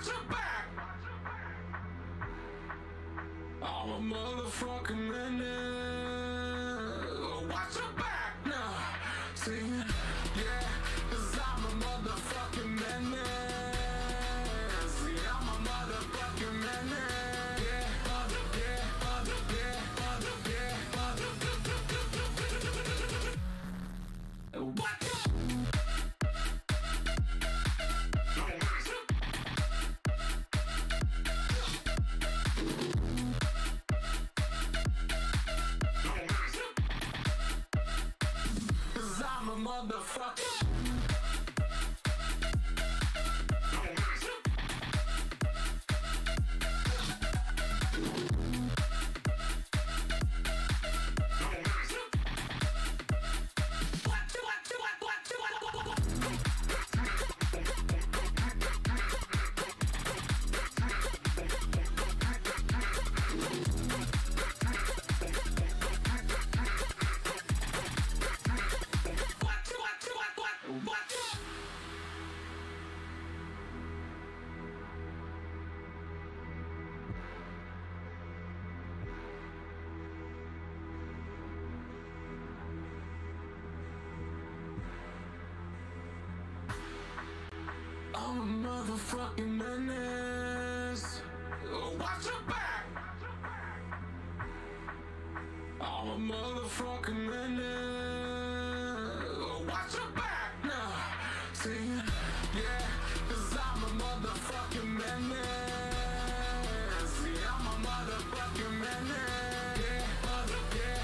your back. I'm a motherfucking menace. Watch your back now. See, yeah, 'cause I'm a motherfucking menace. Yeah, I'm a motherfucking menace. Yeah, yeah, yeah, what? I'm a motherfucker. I'm a motherfucking menace. Watch your back. I'm a motherfucking menace. Watch your back now. See, yeah, 'cause I'm a motherfucking menace. Yeah, I'm a motherfucking menace. Yeah, yeah,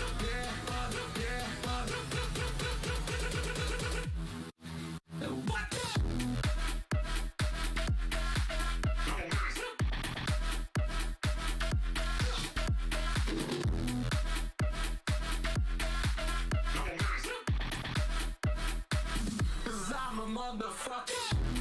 yeah, what? I'm a motherfucker.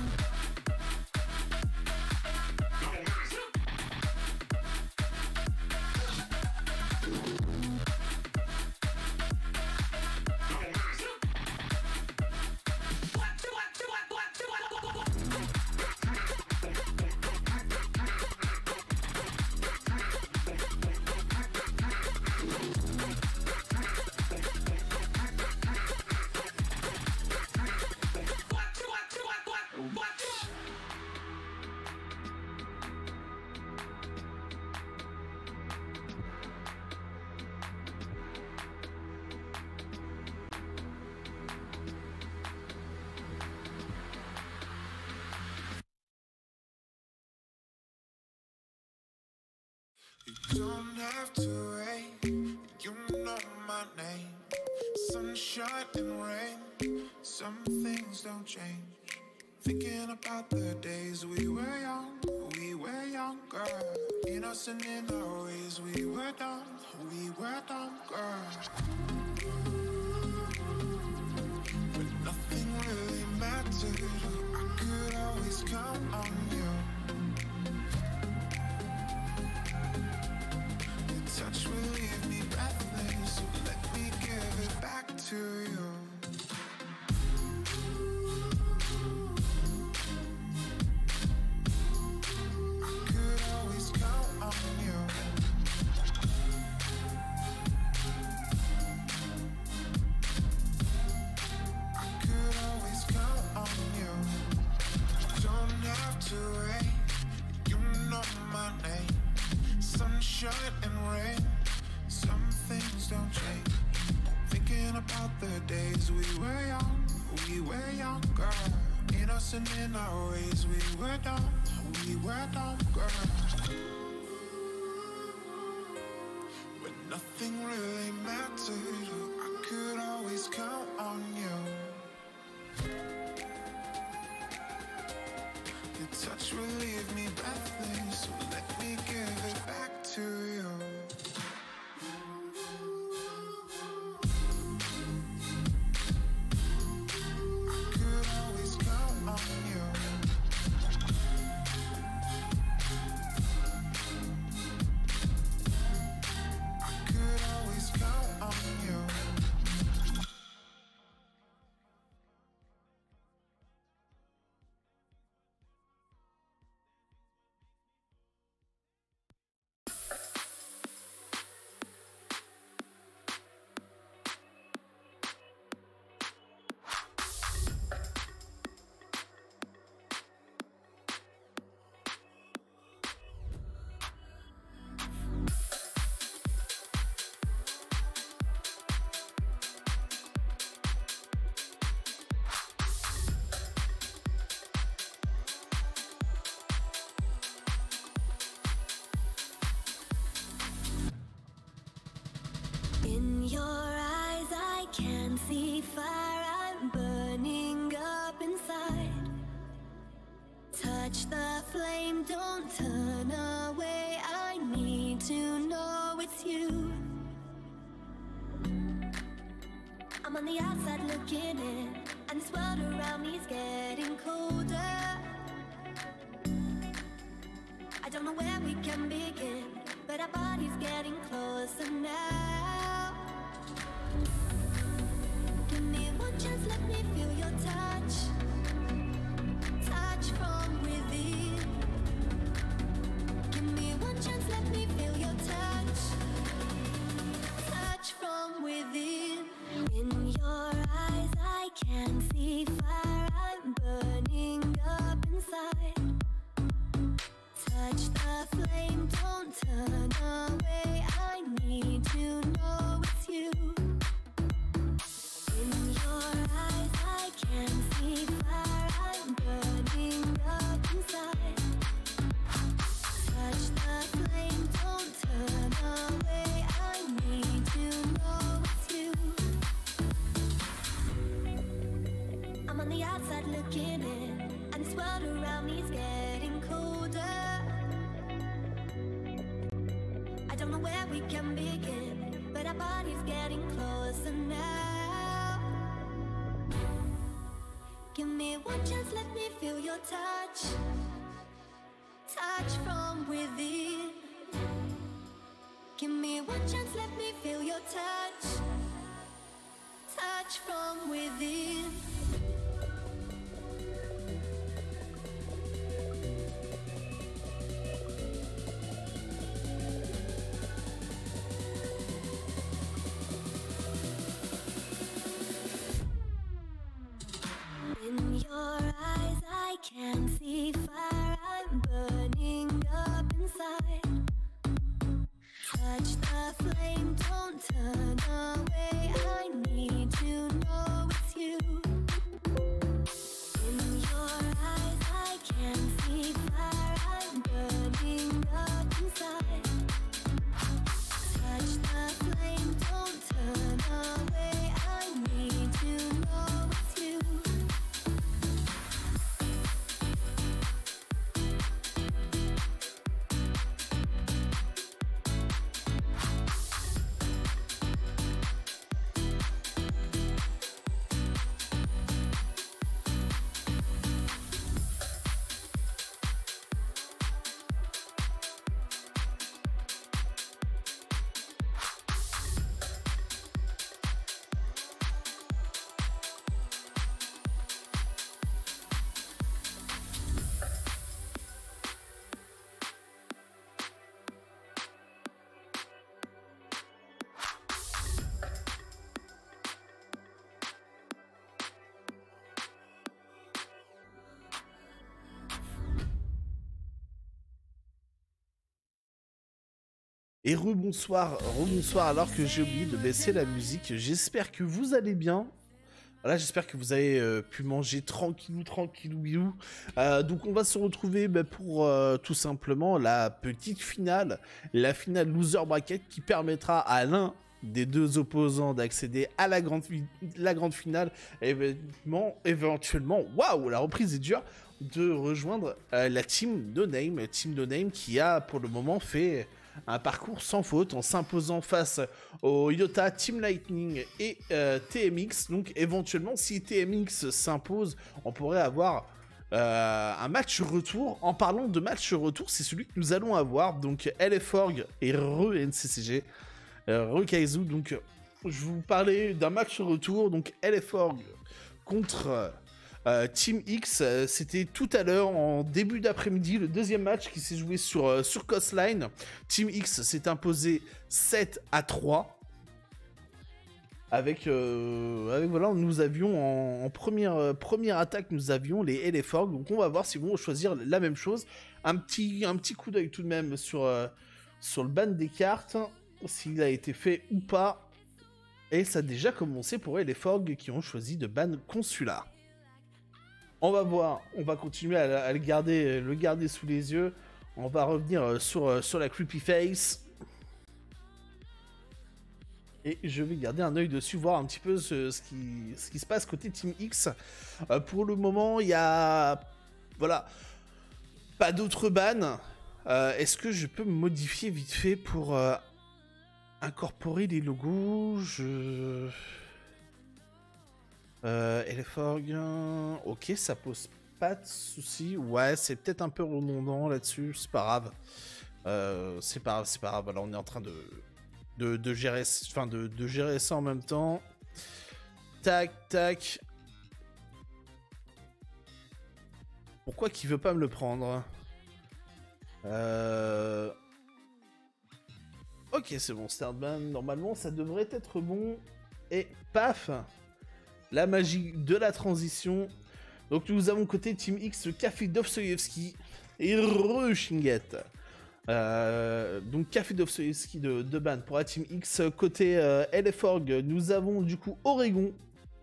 You don't have to wait, you know my name. Sunshine and rain, some things don't change. Thinking about the days we were younger. Innocent in our ways, we were dumb, girl. But nothing really mattered, I could always count on you. Touch will leave me breathless, so let me give it back to you. I could always count on you. I could always count on you. Don't have to wait, you know my name. Sunshine and rain, some things don't change. Thinking about the days we were younger. Innocent in our ways, we were dumb, girl. When nothing really mattered, I could always count on you. Your touch will leave me breathless, so let me give it back to you. I could always count on you. I could always count on you. see fire, I'm burning up inside. Touch the flame, don't turn away. I need to know it's you. I'm on the outside looking in, and this world around me is getting colder. I don't know where we can begin, but our bodies getting closer now. Give me one chance, let me feel your touch. Touch from within. Give me one chance, let me feel your touch. Touch from within. In your eyes I can see fire, I'm burning up inside. Touch the flame, don't turn away. I need to know it's you. In your eyes I can see fire, I'm burning up inside. Touch the flame, don't turn away. I need to know it's you. I'm on the outside looking in, and this world around me is getting colder. I don't know where we can begin, but our bodies getting closer now. Give me one chance, let me feel your touch. Touch from within. Give me one chance, let me feel your touch. Touch from within. In your eyes I can see fire, I'm burning up inside. Touch the flame, don't turn away. I need to know it's you. In your eyes I can see fire, I'm burning up inside. Touch the flame, don't turn away. I need to know it's you. Et rebonsoir, rebonsoir, alors que j'ai oublié de baisser la musique. J'espère que vous allez bien. Voilà, j'espère que vous avez pu manger tranquillou, tranquillou, bilou. Donc on va se retrouver pour tout simplement la petite finale, la finale loser bracket qui permettra à l'un des deux opposants d'accéder à la grande finale, éventuellement, waouh, la reprise est dure, de rejoindre la Team No Name qui a pour le moment fait un parcours sans faute en s'imposant face au Yota, Team Lightning et TMX. Donc éventuellement, si TMX s'impose, on pourrait avoir un match retour. En parlant de match retour, c'est celui que nous allons avoir. Donc LFORG et NCCG, Kaizu. Donc je vous parlais d'un match retour. Donc LFORG contre Team X, c'était tout à l'heure en début d'après-midi, le deuxième match qui s'est joué sur Coastline. Team X s'est imposé 7-3 avec voilà, nous avions en première attaque, nous avions les LFORG. Donc on va voir si vont choisir la même chose. Un petit coup d'œil tout de même sur le ban des cartes, s'il a été fait ou pas. Et ça a déjà commencé pour LFORG qui ont choisi de ban consulat. On va voir, on va continuer à le garder sous les yeux. On va revenir sur la creepy face. Et je vais garder un œil dessus, voir un petit peu ce qui se passe côté Team X. Pour le moment, il y a... Voilà. Pas d'autres bans. Est-ce que je peux me modifier vite fait pour incorporer les logos? Eleforg... Ok, ça pose pas de soucis. Ouais, c'est peut-être un peu redondant là-dessus. C'est pas grave. C'est pas grave. Voilà, on est en train de gérer, enfin de gérer ça en même temps. Tac, tac. Pourquoi qu'il veut pas me le prendre? Ok, c'est bon, start ban. Normalement, ça devrait être bon. Et paf, la magie de la transition. Donc nous avons côté Team X Café Dostoyevski et Rushinget. Donc Café Dostoyevski de ban pour la Team X. Côté LForg, nous avons du coup Oregon.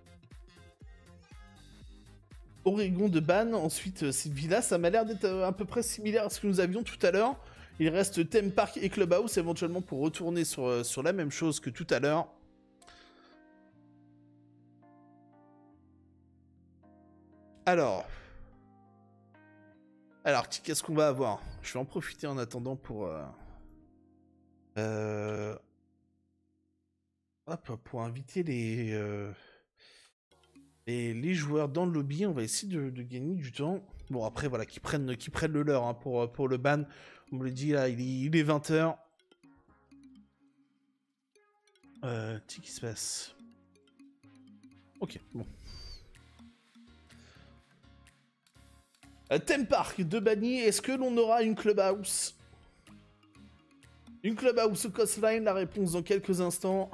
Oregon de ban. Ensuite, cette villa, ça m'a l'air d'être à peu près similaire à ce que nous avions tout à l'heure. Il reste Theme Park et Clubhouse éventuellement pour retourner sur la même chose que tout à l'heure. Alors, qu'est-ce qu'on va avoir? Je vais en profiter en attendant pour... pour inviter les joueurs dans le lobby. On va essayer de gagner du temps. Bon, après, voilà, qu'ils prennent le leur hein, pour le ban. On me le dit, là, il est 20h. Qu'est-ce qui se passe? Ok, bon. Theme Park de banni, est-ce que l'on aura une Clubhouse? Une Clubhouse Coastline, la réponse dans quelques instants.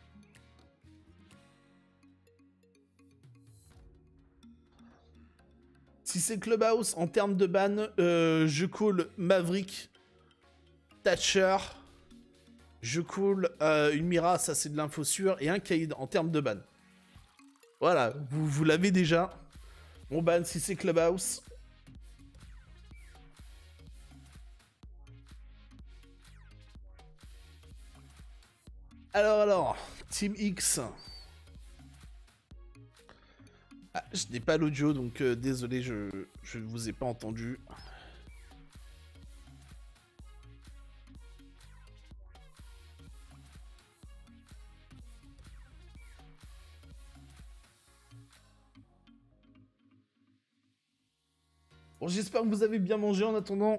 Si c'est Clubhouse, en termes de ban, je call Maverick, Thatcher, je call une Mira, ça c'est de l'info sûre, et un Kaïd en termes de ban. Voilà, vous l'avez déjà. On ban si c'est Clubhouse. Alors, Team X. Ah, je n'ai pas l'audio, donc désolé, je ne vous ai pas entendu. Bon, j'espère que vous avez bien mangé en attendant.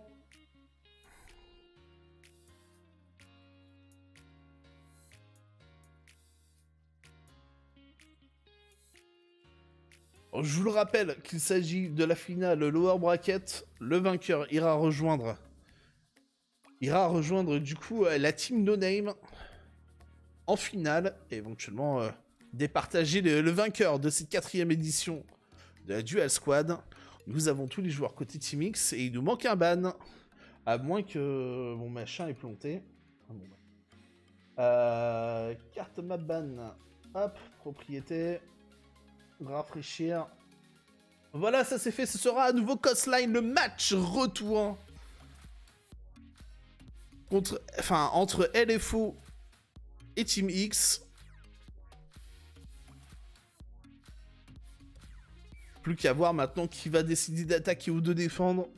Je vous le rappelle qu'il s'agit de la finale Lower Bracket. Le vainqueur ira rejoindre du coup la team No Name en finale et éventuellement départager le vainqueur de cette 4e édition de la Dual Squad. Nous avons tous les joueurs côté Team X et il nous manque un ban, à moins que mon machin est planté. Carte map ban, hop, propriété. Rafraîchir. Voilà, ça c'est fait. Ce sera à nouveau Coastline, le match retour entre LFO et Team X. Plus qu'à voir maintenant qui va décider d'attaquer ou de défendre.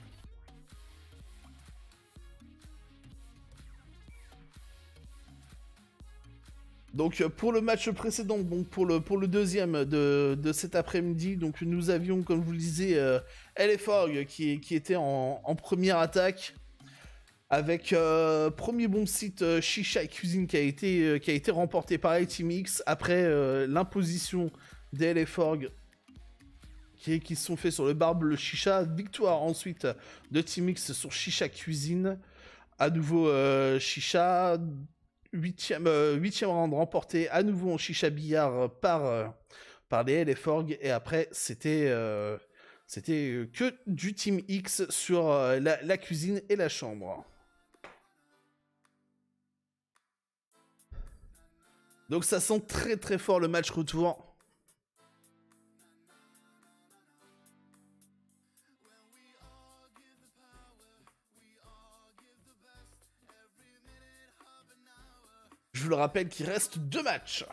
Donc pour le match précédent, donc pour le deuxième de cet après-midi, donc nous avions, comme je vous le disais, LForg qui était en première attaque, avec premier bon site Chicha et Cuisine qui a été remporté par Team X après l'imposition des LForg qui se sont faits sur le barbe Chicha. Victoire ensuite de Team X sur Chicha Cuisine. À nouveau Chicha... 8e round remporté à nouveau en chicha billard par les LForg et après c'était que du Team X sur la cuisine et la chambre. Donc ça sent très très fort le match retour. Je vous le rappelle qu'il reste 2 matchs.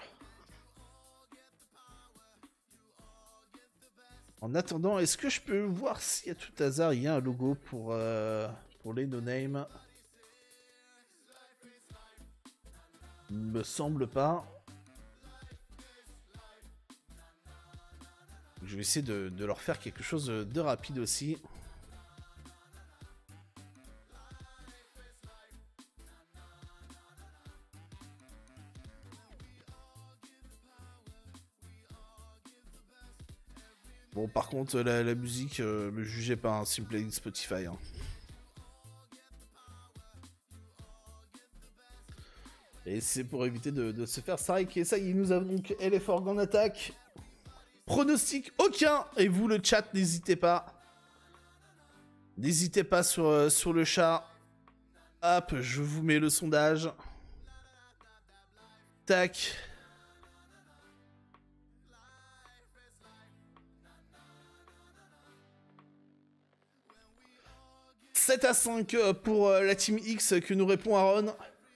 En attendant, est-ce que je peux voir si à tout hasard il y a un logo pour les no-name? Il me semble pas. Je vais essayer de leur faire quelque chose de rapide aussi. Bon, par contre, la musique, me jugez pas, hein, s'il me plaît, Spotify. Hein. Et c'est pour éviter de se faire strike. Et ça y est, nous avons donc LFORG en attaque. Pronostic aucun. Et vous, le chat, n'hésitez pas. N'hésitez pas sur le chat. Hop, je vous mets le sondage. Tac. « 7-5 pour la Team X que nous répond Aaron.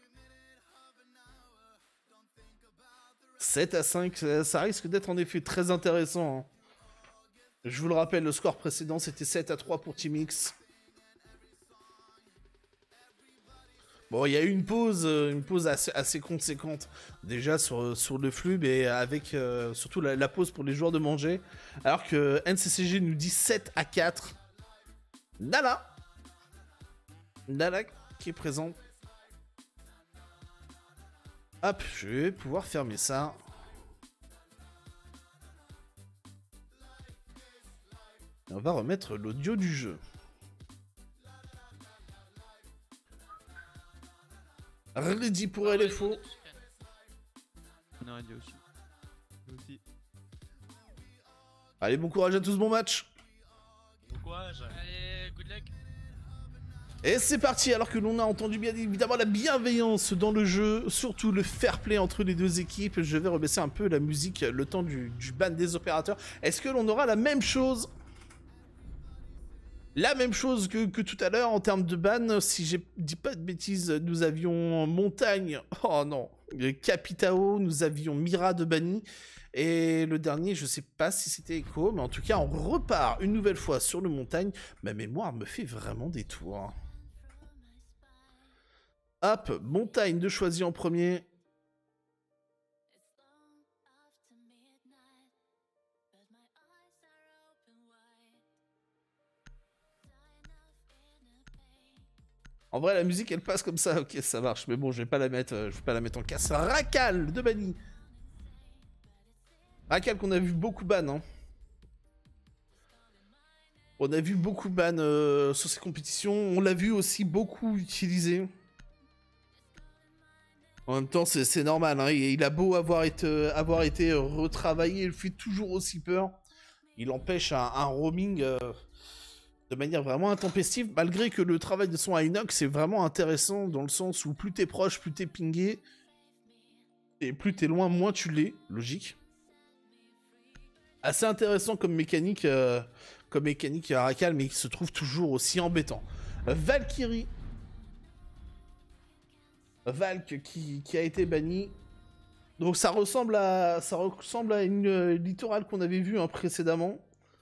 7-5, ça risque d'être en effet très intéressant. Hein. Je vous le rappelle, le score précédent c'était 7-3 pour Team X. Bon, il y a eu une pause assez conséquente déjà sur le flux, mais avec surtout la pause pour les joueurs de manger. Alors que NCCG nous dit 7-4. Nala qui est présent. Hop, je vais pouvoir fermer ça. Et on va remettre l'audio du jeu. Ready pour LFO. On est ready aussi. Allez, bon courage à tous, bon match. Bon courage. Allez, good luck. Et c'est parti, alors que l'on a entendu bien évidemment la bienveillance dans le jeu, surtout le fair play entre les deux équipes. Je vais rebaisser un peu la musique le temps du ban des opérateurs. Est-ce que l'on aura la même chose? La même chose que tout à l'heure en termes de ban, si je dis pas de bêtises, nous avions Montagne, oh non, Capitao, nous avions Mira de banni, et le dernier, je sais pas si c'était Echo, mais en tout cas, on repart une nouvelle fois sur le Montagne. Ma mémoire me fait vraiment des tours. Hop, Montagne de choisi en premier. En vrai, la musique, elle passe comme ça. Ok, ça marche. Mais bon, je vais pas la mettre en casse. Racal de banni. Racal qu'on a vu beaucoup ban. Hein. On a vu beaucoup ban sur ces compétitions. On l'a vu aussi beaucoup utilisé. En même temps, c'est normal. Hein. Il a beau avoir été retravaillé, il fait toujours aussi peur. Il empêche un roaming de manière vraiment intempestive, malgré que le travail de son Inox est vraiment intéressant dans le sens où plus t'es proche, plus t'es pingé. Et plus t'es loin, moins tu l'es. Logique. Assez intéressant comme mécanique à Racal, mais qui se trouve toujours aussi embêtant. Valkyrie. Valk qui a été banni. Donc ça ressemble à une littorale qu'on avait vue précédemment.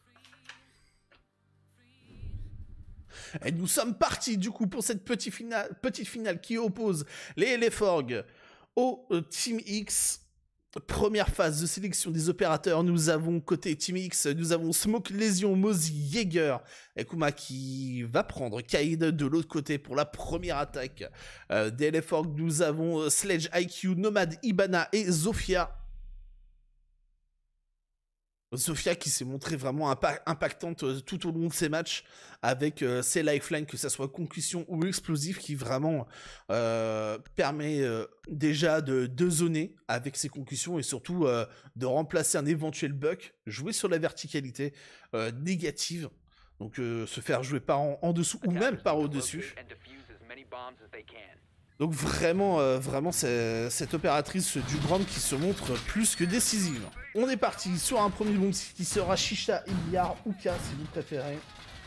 Et nous sommes partis du coup pour cette petite finale qui oppose les LFORG au Team X. Première phase de sélection des opérateurs, nous avons côté Team X, nous avons Smoke Lésion, Mozi, Jaeger et Kuma qui va prendre Kaid de l'autre côté pour la première attaque. Des LFORG, nous avons Sledge, IQ, Nomad, Ibana et Zofia. Zofia qui s'est montrée vraiment impactante tout au long de ses matchs avec ses lifelines, que ce soit concussion ou explosif, qui vraiment permet déjà de zoner avec ses concussions et surtout de remplacer un éventuel buck, jouer sur la verticalité négative, donc se faire jouer par en dessous ou même par au-dessus. Donc vraiment, cette opératrice du Grand qui se montre plus que décisive. On est parti sur un premier bomb qui sera Shisha, Iliar, Uka si vous préférez,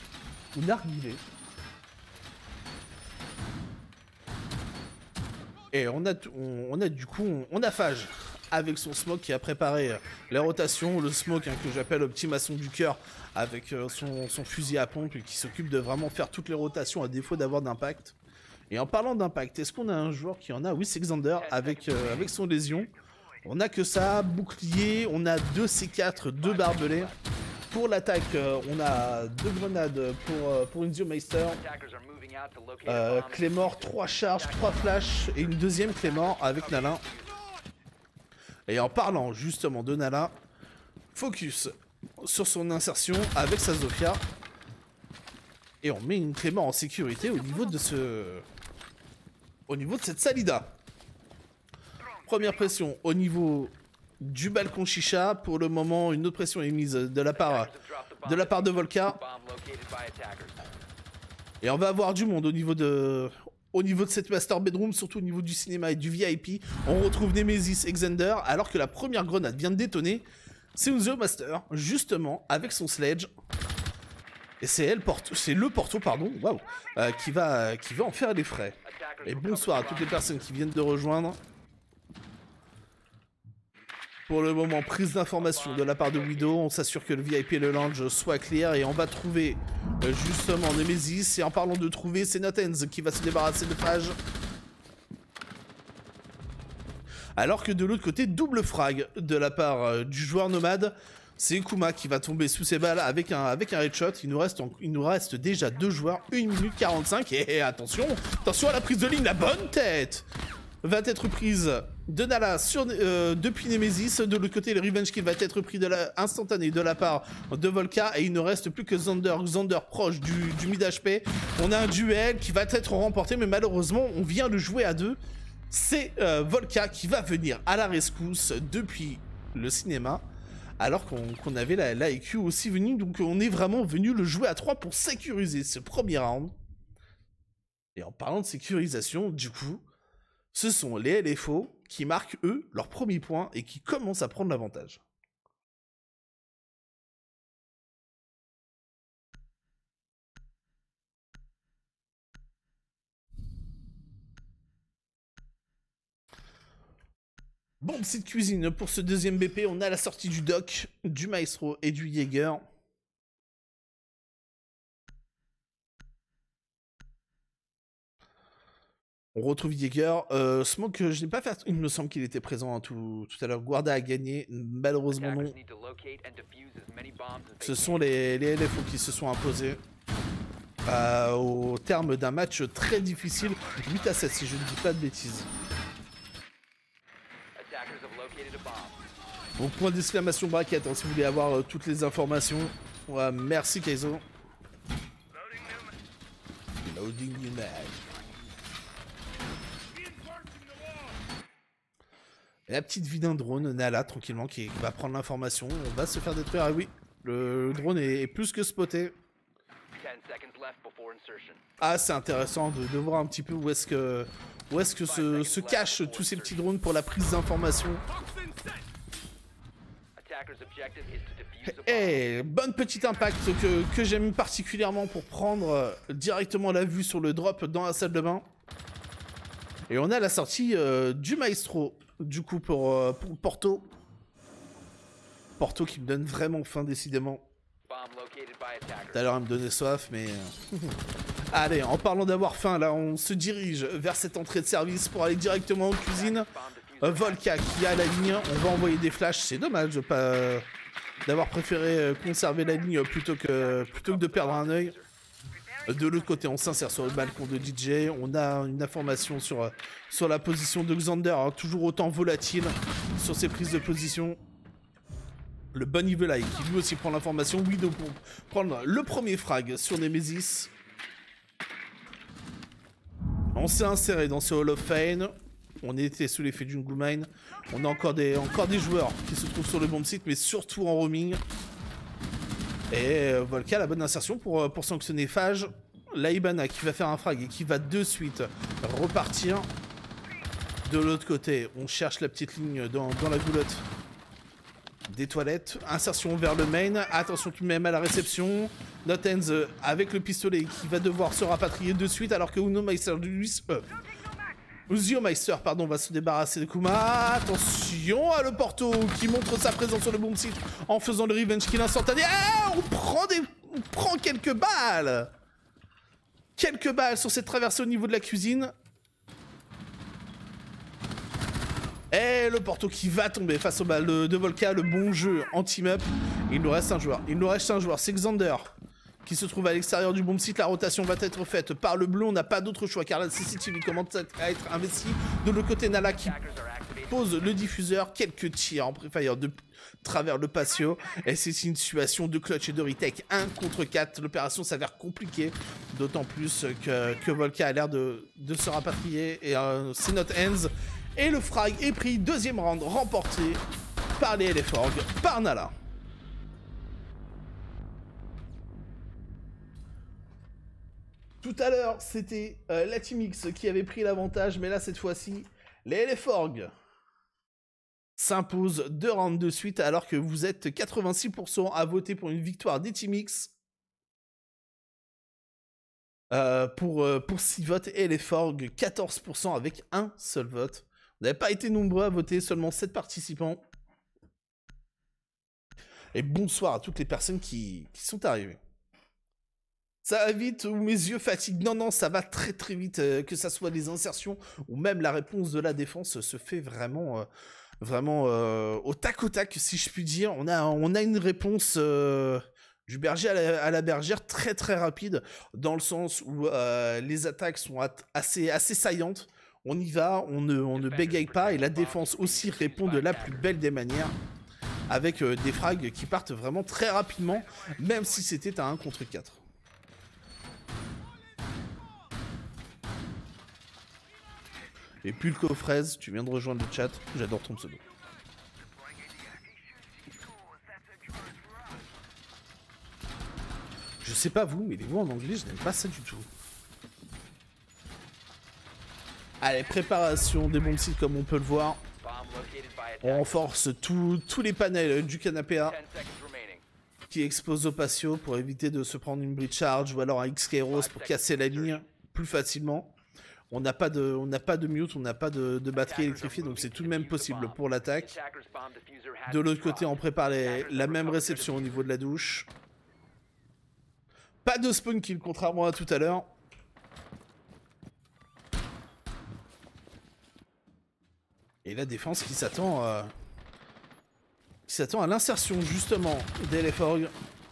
ou Narguilé. Et on a du coup, on a Phage avec son smoke qui a préparé les rotations, le smoke que j'appelle le petit maçon du cœur avec son fusil à pompe et qui s'occupe de vraiment faire toutes les rotations à défaut d'avoir d'impact. Et en parlant d'impact, est-ce qu'on a un joueur qui en a? Oui, c'est Xander avec son lésion. On a que ça, bouclier, on a 2 C4, 2 barbelés. Pour l'attaque, on a 2 grenades pour Inzio Meister. Claymore, 3 charges, 3 flashs et une deuxième Claymore avec Nala. Et en parlant justement de Nala, focus sur son insertion avec sa Zofia. Et on met une Claymore en sécurité au niveau de cette Salida. Première pression au niveau du balcon Chicha. Pour le moment, une autre pression est mise de la part de Volka. Et on va avoir du monde au niveau de cette master bedroom, surtout au niveau du cinéma et du VIP. On retrouve Nemesis et Xander, alors que la première grenade vient de détonner. C'est Unzio Master, justement, avec son sledge. Et c'est le Porto, pardon, waouh, qui va en faire les frais. Et bonsoir à toutes les personnes qui viennent de rejoindre. Pour le moment, prise d'information de la part de Widow. On s'assure que le VIP et le lounge soient clear. Et on va trouver justement Nemesis. Et en parlant de trouver, c'est Notens qui va se débarrasser de Phage. Alors que de l'autre côté, double frag de la part du joueur nomade. C'est Kuma qui va tomber sous ses balles avec un headshot. Il nous reste déjà 2 joueurs, 1 minute 45. Et attention à la prise de ligne, la bonne tête va être prise de Nala depuis Nemesis. De l'autre côté, le revenge kill va être pris instantané de la part de Volka. Et il ne reste plus que Xander proche du mid HP. On a un duel qui va être remporté, mais malheureusement, on vient de jouer à 2. C'est Volka qui va venir à la rescousse depuis le cinéma. Alors qu'on avait la EQ aussi venue. Donc on est vraiment venu le jouer à 3 pour sécuriser ce premier round. Et en parlant de sécurisation, du coup, ce sont les LFO qui marquent, eux, leur premier point et qui commencent à prendre l'avantage. Bon, petite cuisine pour ce deuxième BP. On a la sortie du Doc, du Maestro et du Jäger. On retrouve Jäger. Smoke, je n'ai pas fait. Il me semble qu'il était présent tout à l'heure. Guarda a gagné. Malheureusement, non. Ce sont les LFO qui se sont imposés. Au terme d'un match très difficile. 8-7, si je ne dis pas de bêtises. Donc, point d'exclamation bracket, hein, si vous voulez avoir toutes les informations. Ouais, merci Kaizo. Loading Unite. Et la petite vie d'un drone, Nala, tranquillement, qui va prendre l'information. On va se faire détruire. Ah oui, le drone est plus que spoté. Ah, c'est intéressant de voir un petit peu où est-ce que se cachent tous ces petits drones pour la prise d'information. Et bonne petite impact que j'aime particulièrement pour prendre directement la vue sur le drop dans la salle de bain. Et on a la sortie du Maestro, du coup, pour Porto. Porto qui me donne vraiment faim, décidément. Tout à l'heure, il me donnait soif, mais... Allez, en parlant d'avoir faim, là, on se dirige vers cette entrée de service pour aller directement en cuisine. Volka qui a la ligne, on va envoyer des flashs. C'est dommage d'avoir préféré conserver la ligne plutôt que de perdre un œil. De l'autre côté, on s'insère sur le balcon de DJ. On a une information sur la position de Xander, hein, toujours autant volatile sur ses prises de position. Le bon Evil Eye qui lui aussi prend l'information. Widow pour prendre le premier frag sur Nemesis. On s'est inséré dans ce Hall of Fame. On était sous l'effet d'une Glue Mine. On a encore des joueurs qui se trouvent sur le bon site, mais surtout en roaming. Et Volka, la bonne insertion pour sanctionner Phage. La Ibana qui va faire un frag et qui va de suite repartir. De l'autre côté, on cherche la petite ligne dans la goulotte des toilettes. Insertion vers le main. Attention tout de même à la réception. Notens avec le pistolet qui va devoir se rapatrier de suite alors que Uno Meister lui Uziomeister, pardon, va se débarrasser de Kuma. Attention à le Porto qui montre sa présence sur le boom site en faisant le revenge kill instantané. Ah, on prend quelques balles. Quelques balles sur cette traversée au niveau de la cuisine. Et le Porto qui va tomber face aux balles de Volca. Le bon jeu en team-up. Il nous reste un joueur. C'est Xander qui se trouve à l'extérieur du bomb site. La rotation va être faite par le bleu. On n'a pas d'autre choix car la CCTV commence à être investie. De l'autre côté, Nala qui pose le diffuseur. Quelques tirs en pré-fire de travers le patio. Et c'est une situation de clutch et de retake 1 contre 4. L'opération s'avère compliquée. D'autant plus que Volca a l'air de se rapatrier. Et c'est not ends. Et le frag est pris. Deuxième round remporté par les LFORG, par Nala. Tout à l'heure, c'était la Team X qui avait pris l'avantage, mais là, cette fois-ci, les LFORG s'imposent 2 rounds de suite, alors que vous êtes 86% à voter pour une victoire des Team X. Pour 6 votes, et LFORG 14% avec un seul vote. Vous n'avez pas été nombreux à voter, seulement 7 participants. Et bonsoir à toutes les personnes qui sont arrivées. Ça va vite ou mes yeux fatiguent? Non, ça va très très vite, que ça soit les insertions ou même la réponse de la défense se fait vraiment au tac, si je puis dire. On a une réponse du berger à la bergère très très rapide, dans le sens où les attaques sont assez saillantes. On y va, on ne bégaye pas, et la défense aussi répond de la plus belle des manières, avec des frags qui partent vraiment très rapidement, même si c'était à 1 contre 4. Et Pulco Fraise, tu viens de rejoindre le chat, j'adore ton pseudo. Je sais pas vous, mais les mots en anglais, je n'aime pas ça du tout. Allez, préparation des bombes sites comme on peut le voir. On renforce tous les panels du canapé A qui exposent au patio pour éviter de se prendre une bridge charge ou alors un XK Rose pour casser la ligne plus facilement. On n'a pas de mute, on n'a pas de batterie électrifiée, donc c'est tout de même possible pour l'attaque. De l'autre côté, on prépare la même réception au niveau de la douche. Pas de spawn kill, contrairement à tout à l'heure. Et la défense qui s'attend à l'insertion justement des LFORG.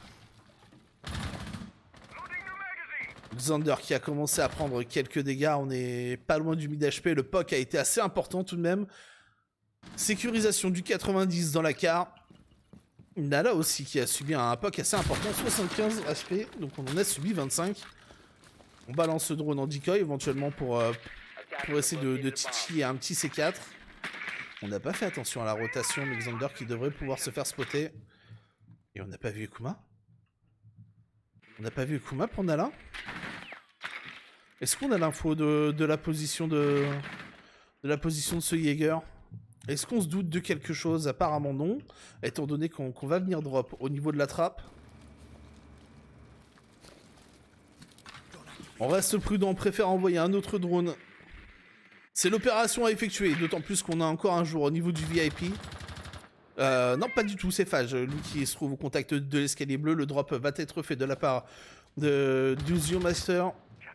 Xander qui a commencé à prendre quelques dégâts, on est pas loin du mid HP, le POC a été assez important tout de même. Sécurisation du 90 dans la carte. Nala aussi qui a subi un POC assez important, 75 HP, donc on en a subi 25. On balance le drone en decoy éventuellement pour essayer de titiller un petit C4. On n'a pas fait attention à la rotation, mais Xander qui devrait pouvoir se faire spotter. Et on n'a pas vu Ekuma. On n'a pas vu Ekuma pour Nala. Est-ce qu'on a l'info de la position de ce Jäger? Est-ce qu'on se doute de quelque chose? Apparemment non, étant donné qu'on va venir drop au niveau de la trappe. On reste prudent, on préfère envoyer un autre drone. C'est l'opération à effectuer, d'autant plus qu'on a encore un jour au niveau du VIP. Non, pas du tout, c'est Fage, lui qui se trouve au contact de l'escalier bleu. Le drop va être fait de la part d'Uziomeister.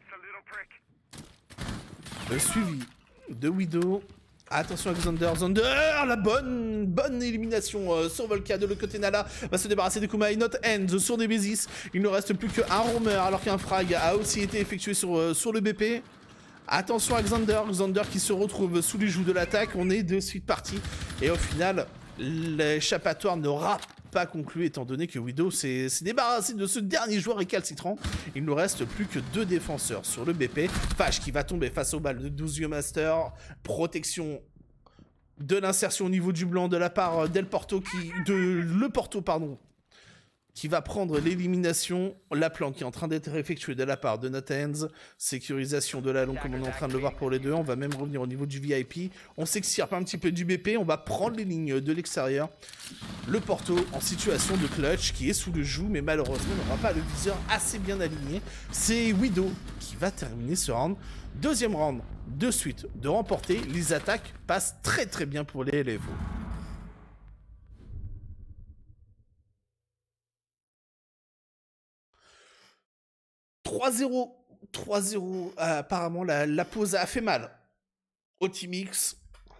Suivi de Widow. Attention à Xander, la bonne élimination sur Volca. De l'autre côté, Nala va se débarrasser de Kuma et Not End sur Nemesis. Il ne reste plus qu'un roamer alors qu'un frag a aussi été effectué sur le BP. Attention à Xander qui se retrouve sous les joues de l'attaque. On est de suite parti. Et au final, l'échappatoire n'aura pas conclu étant donné que Widow s'est débarrassé de ce dernier joueur récalcitrant. Il ne reste plus que 2 défenseurs sur le BP. Fage qui va tomber face aux balles de Uziomeister. Protection de l'insertion au niveau du blanc de la part d'El Porto le Porto, pardon, qui va prendre l'élimination. La planque qui est en train d'être effectuée de la part de Nathan's. Sécurisation de la longue comme on est en train de le voir pour les deux. On va même revenir au niveau du VIP. On s'extirpe un petit peu du BP. On va prendre les lignes de l'extérieur. Le Porto en situation de clutch qui est sous le joug, mais malheureusement n'aura pas le viseur assez bien aligné. C'est Widow qui va terminer ce round. Deuxième round de suite de remporter. Les attaques passent très très bien pour les LFO. 3-0. 3-0. Apparemment, la pause a fait mal au Team X.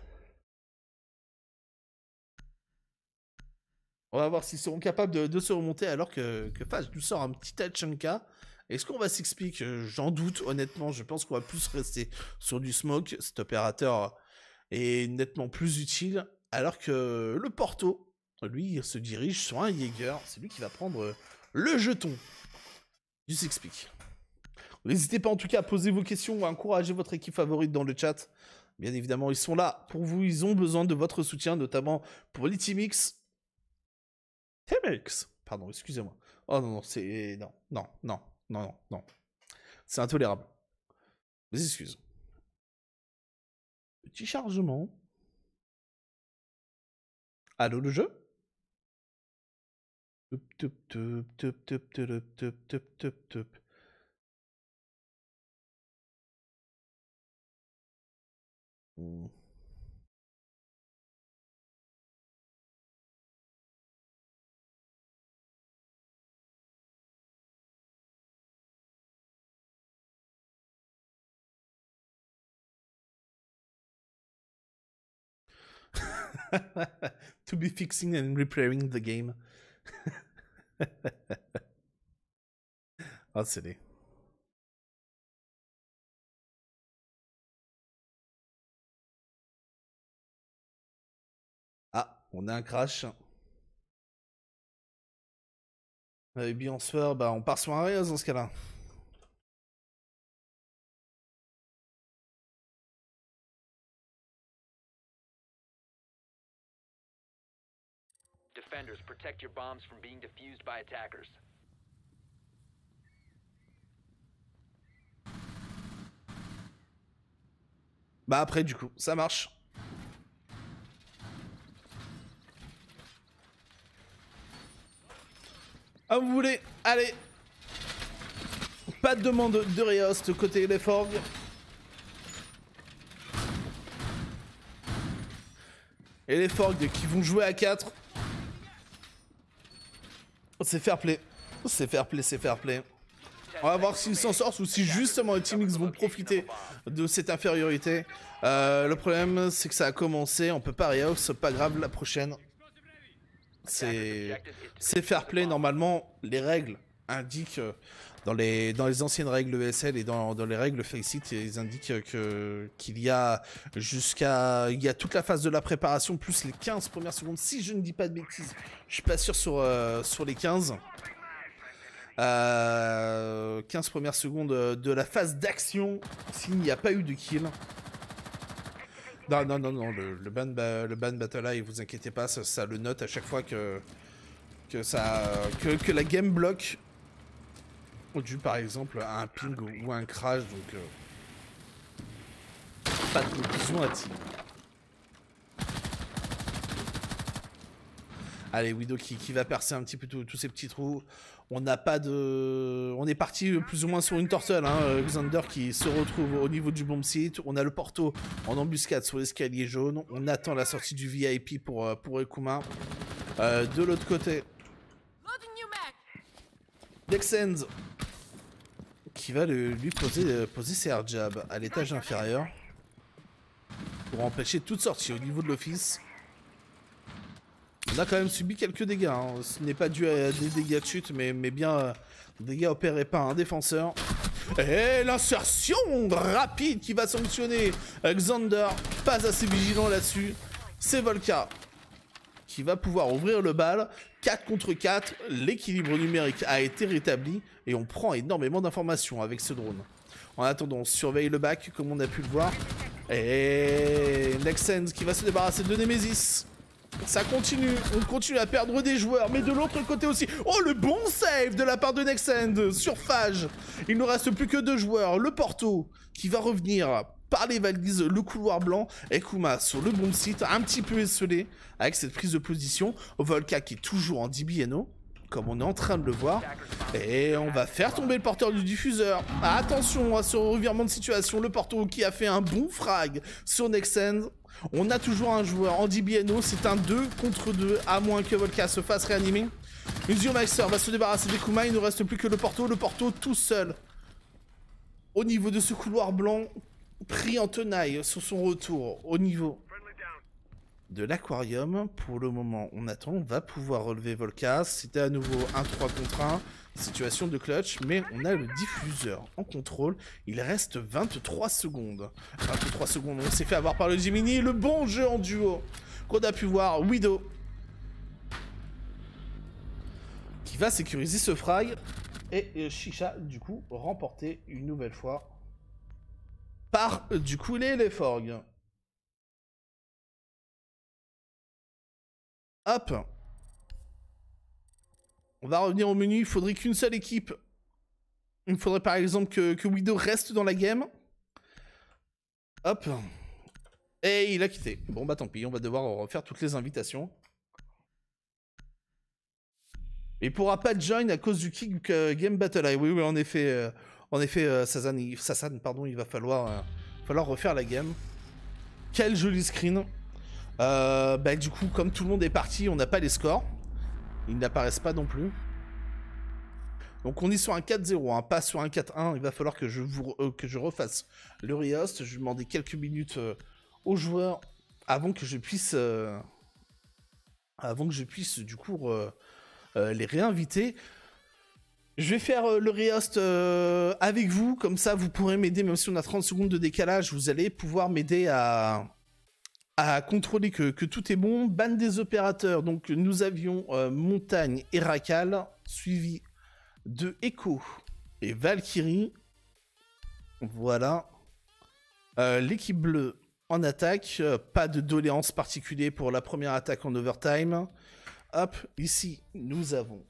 On va voir s'ils seront capables de se remonter alors que Fast nous sort un petit Tachanka. Est-ce qu'on va s'expliquer? J'en doute, honnêtement. Je pense qu'on va plus rester sur du smoke. Cet opérateur est nettement plus utile. Alors que le Porto, lui, il se dirige sur un Jaeger. C'est lui qui va prendre le jeton. Je s'explique. N'hésitez pas en tout cas à poser vos questions ou à encourager votre équipe favorite dans le chat. Bien évidemment, ils sont là pour vous. Ils ont besoin de votre soutien, notamment pour les Team X. Team X, pardon, excusez-moi. Oh non, non, c'est... Non, non, non, non, non, non. C'est intolérable. Mes excuses. Petit chargement. Allô, le jeu? Tup, tup, tup, tup, tup, tup, tup, tup, tup, tup. To be fixing and repairing the game. Ah, c'est laid. Ah, on a un crash. Et bien on se fait, bah on part sur un Reyes dans ce cas-là. Defenders, protect your bombs from being defused by attackers. Bah après du coup, ça marche. Ah vous voulez? Allez. Pas de demande de Rehost côté l'effort. Et les Forgs qui vont jouer à 4. C'est fair play. C'est fair play, c'est fair play. On va voir s'ils s'en sortent ou si justement les Team X vont profiter de cette infériorité. Le problème, c'est que ça a commencé. On peut pas rehouse, pas grave, la prochaine. C'est fair play. Normalement, les règles indiquent, dans les anciennes règles ESL et dans les règles Faceit, ils indiquent qu'il y a il y a toute la phase de la préparation plus les 15 premières secondes. Si je ne dis pas de bêtises, je suis pas sûr sur les 15. 15 premières secondes de la phase d'action s'il n'y a pas eu de kill. Non, non, non, non, le ban battle live, vous inquiétez pas, ça le note à chaque fois que la game bloque dû par exemple à un ping ou un crash, donc pas de conclusion à tirer. Allez, Widow qui va percer un petit peu tous ces petits trous. On n'a pas de... On est parti plus ou moins sur une tortelle, hein. Xander qui se retrouve au niveau du bomb site. On a le Porto en embuscade sur l'escalier jaune. On attend la sortie du VIP pour Ekuma. De l'autre côté, Dexens qui va lui poser ses hard jabs à l'étage inférieur pour empêcher toute sortie au niveau de l'office. On a quand même subi quelques dégâts, hein. Ce n'est pas dû à des dégâts de chute, mais bien dégâts opérés par un défenseur. Et l'insertion rapide qui va sanctionner Xander, pas assez vigilant là-dessus. C'est Volka qui va pouvoir ouvrir le bal. 4 contre 4, l'équilibre numérique a été rétabli et on prend énormément d'informations avec ce drone. En attendant, on surveille le back comme on a pu le voir. Et Nexens qui va se débarrasser de Nemesis. Ça continue, on continue à perdre des joueurs, mais de l'autre côté aussi. Oh, le bon save de la part de Nexend sur Phage. Il ne reste plus que 2 joueurs. Le Porto qui va revenir par les valises, le couloir blanc, et Kuma sur le bon site, un petit peu esselé avec cette prise de position. Volka qui est toujours en DBNO, comme on est en train de le voir. Et on va faire tomber le porteur du diffuseur. Attention à ce revirement de situation. Le Porto qui a fait un bon frag sur Nexend. On a toujours un joueur en DBNO, c'est un 2 contre 2, à moins que Volka se fasse réanimer. Uziomeister va se débarrasser des Kuma, il ne reste plus que le Porto tout seul. Au niveau de ce couloir blanc, pris en tenaille sur son retour, au niveau de l'aquarium. Pour le moment, on attend, on va pouvoir relever Volka. C'était à nouveau un 3 contre 1, situation de clutch, mais on a le diffuseur en contrôle. Il reste 23 secondes. 23 secondes, on s'est fait avoir par le Jiminy. Le bon jeu en duo qu'on a pu voir. Widow qui va sécuriser ce frag. Et Shisha, du coup, remporté une nouvelle fois par, du coup, les Forg. Hop. On va revenir au menu. Il faudrait qu'une seule équipe. Il faudrait par exemple que Widow reste dans la game. Hop. Et il a quitté. Bon bah tant pis, on va devoir refaire toutes les invitations. Il pourra pas join à cause du kick Game Battle. Oui, en effet, Sassan, pardon, il va falloir refaire la game. Quel joli screen. Bah du coup, comme tout le monde est parti, on n'a pas les scores. Ils n'apparaissent pas non plus. Donc on est sur un 4-0, hein, pas sur un 4-1. Il va falloir que je refasse le rehost. Je vais demander quelques minutes aux joueurs avant que je puisse du coup les réinviter. Je vais faire le rehost avec vous, comme ça vous pourrez m'aider, même si on a 30 secondes de décalage, vous allez pouvoir m'aider à contrôler que tout est bon. Ban des opérateurs, donc nous avions Montagne et Rakal, suivi de Echo et Valkyrie. Voilà. L'équipe bleue en attaque, pas de doléance particulière pour la première attaque en overtime. Hop, ici nous avons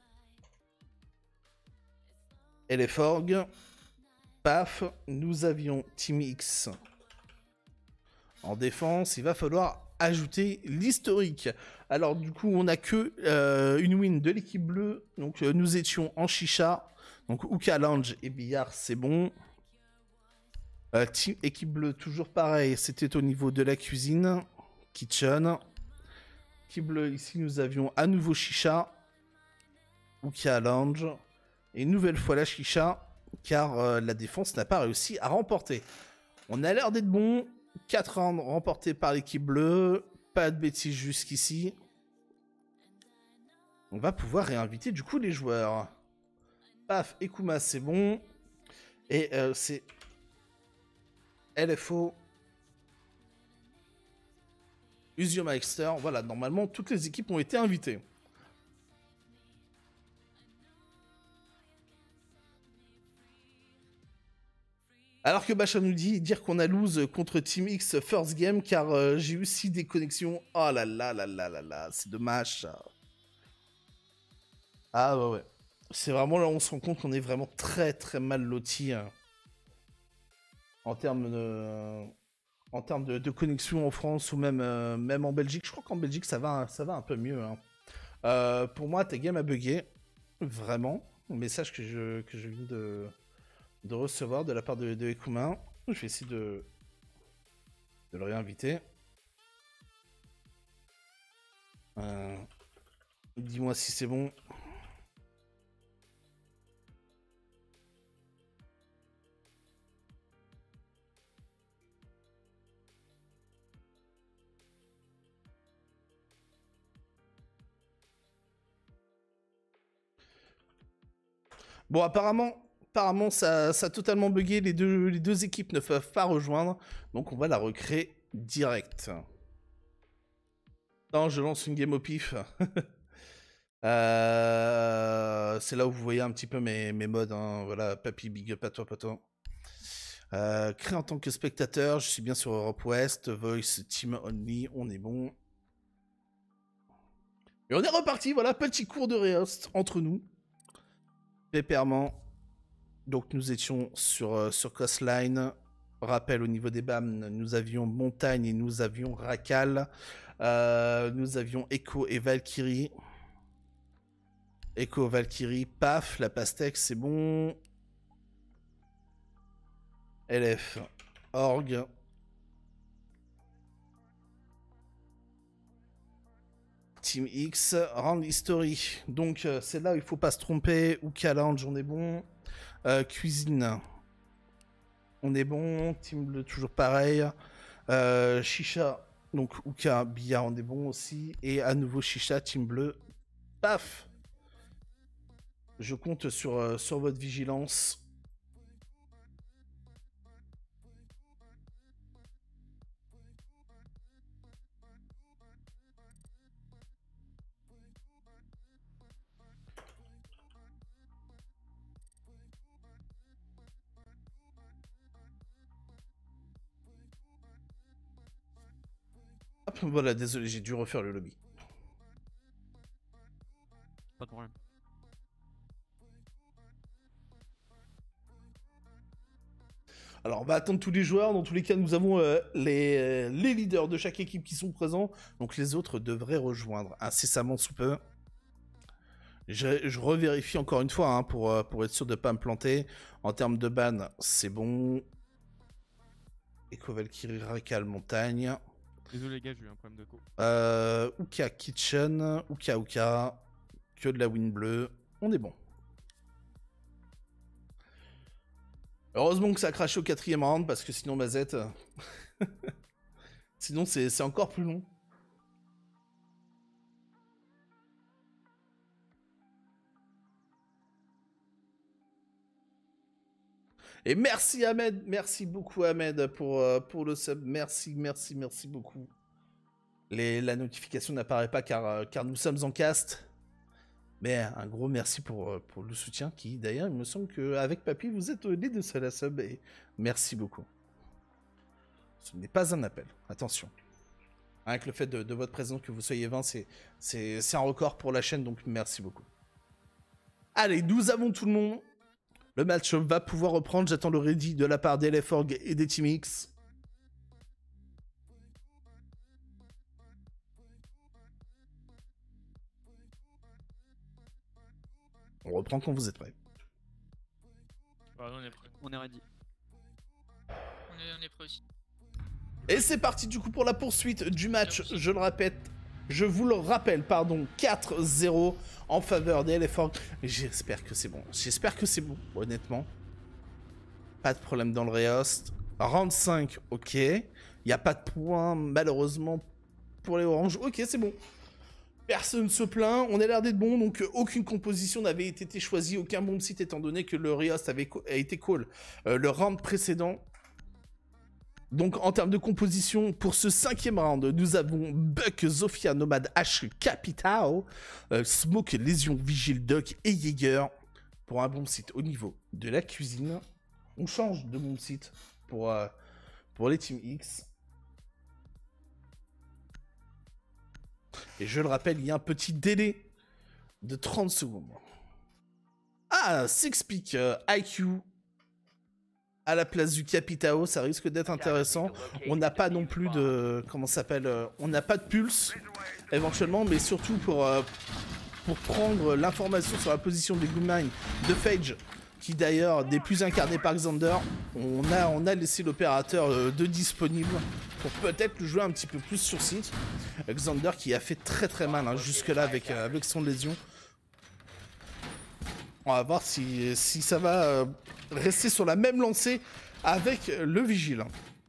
Eleforg, paf, nous avions Team X en défense. Il va falloir ajouter l'historique. Alors du coup on n'a que une win de l'équipe bleue, donc nous étions en Shisha, donc Uka, Lounge et Billard, c'est bon. Équipe bleue, toujours pareil, c'était au niveau de la cuisine, kitchen. Équipe bleue, ici nous avions à nouveau Shisha, Uka, Lounge, et une nouvelle fois la Shisha, car la défense n'a pas réussi à remporter. On a l'air d'être bon. 4 rounds remportés par l'équipe bleue. Pas de bêtises jusqu'ici. On va pouvoir réinviter du coup les joueurs. Paf, Ekuma c'est bon. Et c'est LFO. Uziomeister. Voilà, normalement toutes les équipes ont été invitées. Alors que Bacha nous dit dire qu'on a lose contre Team X first game car j'ai eu 6 déconnexions. Oh là là là là là là, c'est dommage ça. Ah ouais. C'est vraiment là on se rend compte qu'on est vraiment très très mal lotis hein, en termes de connexion en France ou même en Belgique. Je crois qu'en Belgique ça va un peu mieux. Hein. Pour moi ta game a bugué. Vraiment. Un message que je viens de recevoir de la part de Ekuma. Je vais essayer de le réinviter. Dis-moi si c'est bon. Bon, apparemment ça a totalement bugué, les deux équipes ne peuvent pas rejoindre, donc on va la recréer direct. Non, je lance une game au pif. C'est là où vous voyez un petit peu mes modes, hein. Voilà, papy, big up à toi, poteau. Créer en tant que spectateur, je suis bien sur Europe West, Voice, Team Only, on est bon. Et on est reparti, voilà, petit cours de réhost entre nous. Pépèrement. Donc nous étions sur Coastline. Rappel au niveau des BAM, nous avions Montagne et nous avions Racal. Nous avions Echo et Valkyrie. Echo, Valkyrie, paf, la pastèque, c'est bon. LF, Org. Team X, Round History. Donc c'est là où il faut pas se tromper. Ouka Lounge, on est bon. Cuisine, on est bon. Team Bleu, toujours pareil. Chicha, donc Ouka, Billard, on est bon aussi. Et à nouveau Chicha, Team Bleu. Paf! Je compte sur votre vigilance. Hop, voilà, désolé, j'ai dû refaire le lobby. Pas de problème. Alors, on va attendre tous les joueurs. Dans tous les cas, nous avons les leaders de chaque équipe qui sont présents. Donc, les autres devraient rejoindre incessamment sous peu. Je revérifie encore une fois hein, pour être sûr de ne pas me planter. En termes de ban, c'est bon. Echo, Valkyrie, Racal, Montagne. Désolé les gars, j'ai eu un problème de co. Ouka, Kitchen. Ouka. Que de la win bleue. On est bon. Heureusement que ça a craché au 4e round, parce que sinon, Mazette... sinon, c'est encore plus long. Et merci Ahmed, merci beaucoup Ahmed pour le sub. Merci beaucoup. La notification n'apparaît pas car nous sommes en cast. Mais un gros merci pour le soutien qui, d'ailleurs, il me semble qu'avec Papy, vous êtes les deux seuls à sub. Et merci beaucoup. Ce n'est pas un appel, attention. Avec le fait de votre présence, que vous soyez 20, c'est un record pour la chaîne, donc merci beaucoup. Allez, nous avons tout le monde. Le match va pouvoir reprendre. J'attends le ready de la part d'LF Org et des Team X. On reprend quand vous êtes prêts. Bah, on est prêt. On est ready. On est prêt aussi. Et c'est parti du coup pour la poursuite du match. Je vous le rappelle, pardon, 4-0 en faveur des LF Org. J'espère que c'est bon. Honnêtement. Pas de problème dans le réhost. Round 5, ok. Il n'y a pas de points, malheureusement, pour les oranges. Ok, c'est bon. Personne ne se plaint, on a l'air d'être bon, donc aucune composition n'avait été choisie, aucun bomb site étant donné que le réhost a été call le round précédent. Donc en termes de composition, pour ce 5e round, nous avons Buck, Zofia, Nomad, H, Capital, Smoke, Lésion, Vigile, Duck et Jaeger. Pour un bomb site au niveau de la cuisine, on change de bomb site pour les Team X. Et je le rappelle, il y a un petit délai de 30 secondes. Ah, Six Peak IQ à la place du Capitao, ça risque d'être intéressant. On n'a pas non plus de... Comment ça s'appelle on n'a pas de pulse, éventuellement, mais surtout pour prendre l'information sur la position des Goodmine de Phage, qui d'ailleurs n'est plus incarné par Xander. On a laissé l'opérateur de disponible pour peut-être le jouer un petit peu plus sur site. Xander qui a fait très mal hein, jusque-là avec son lésion. On va voir si ça va rester sur la même lancée avec le Vigile.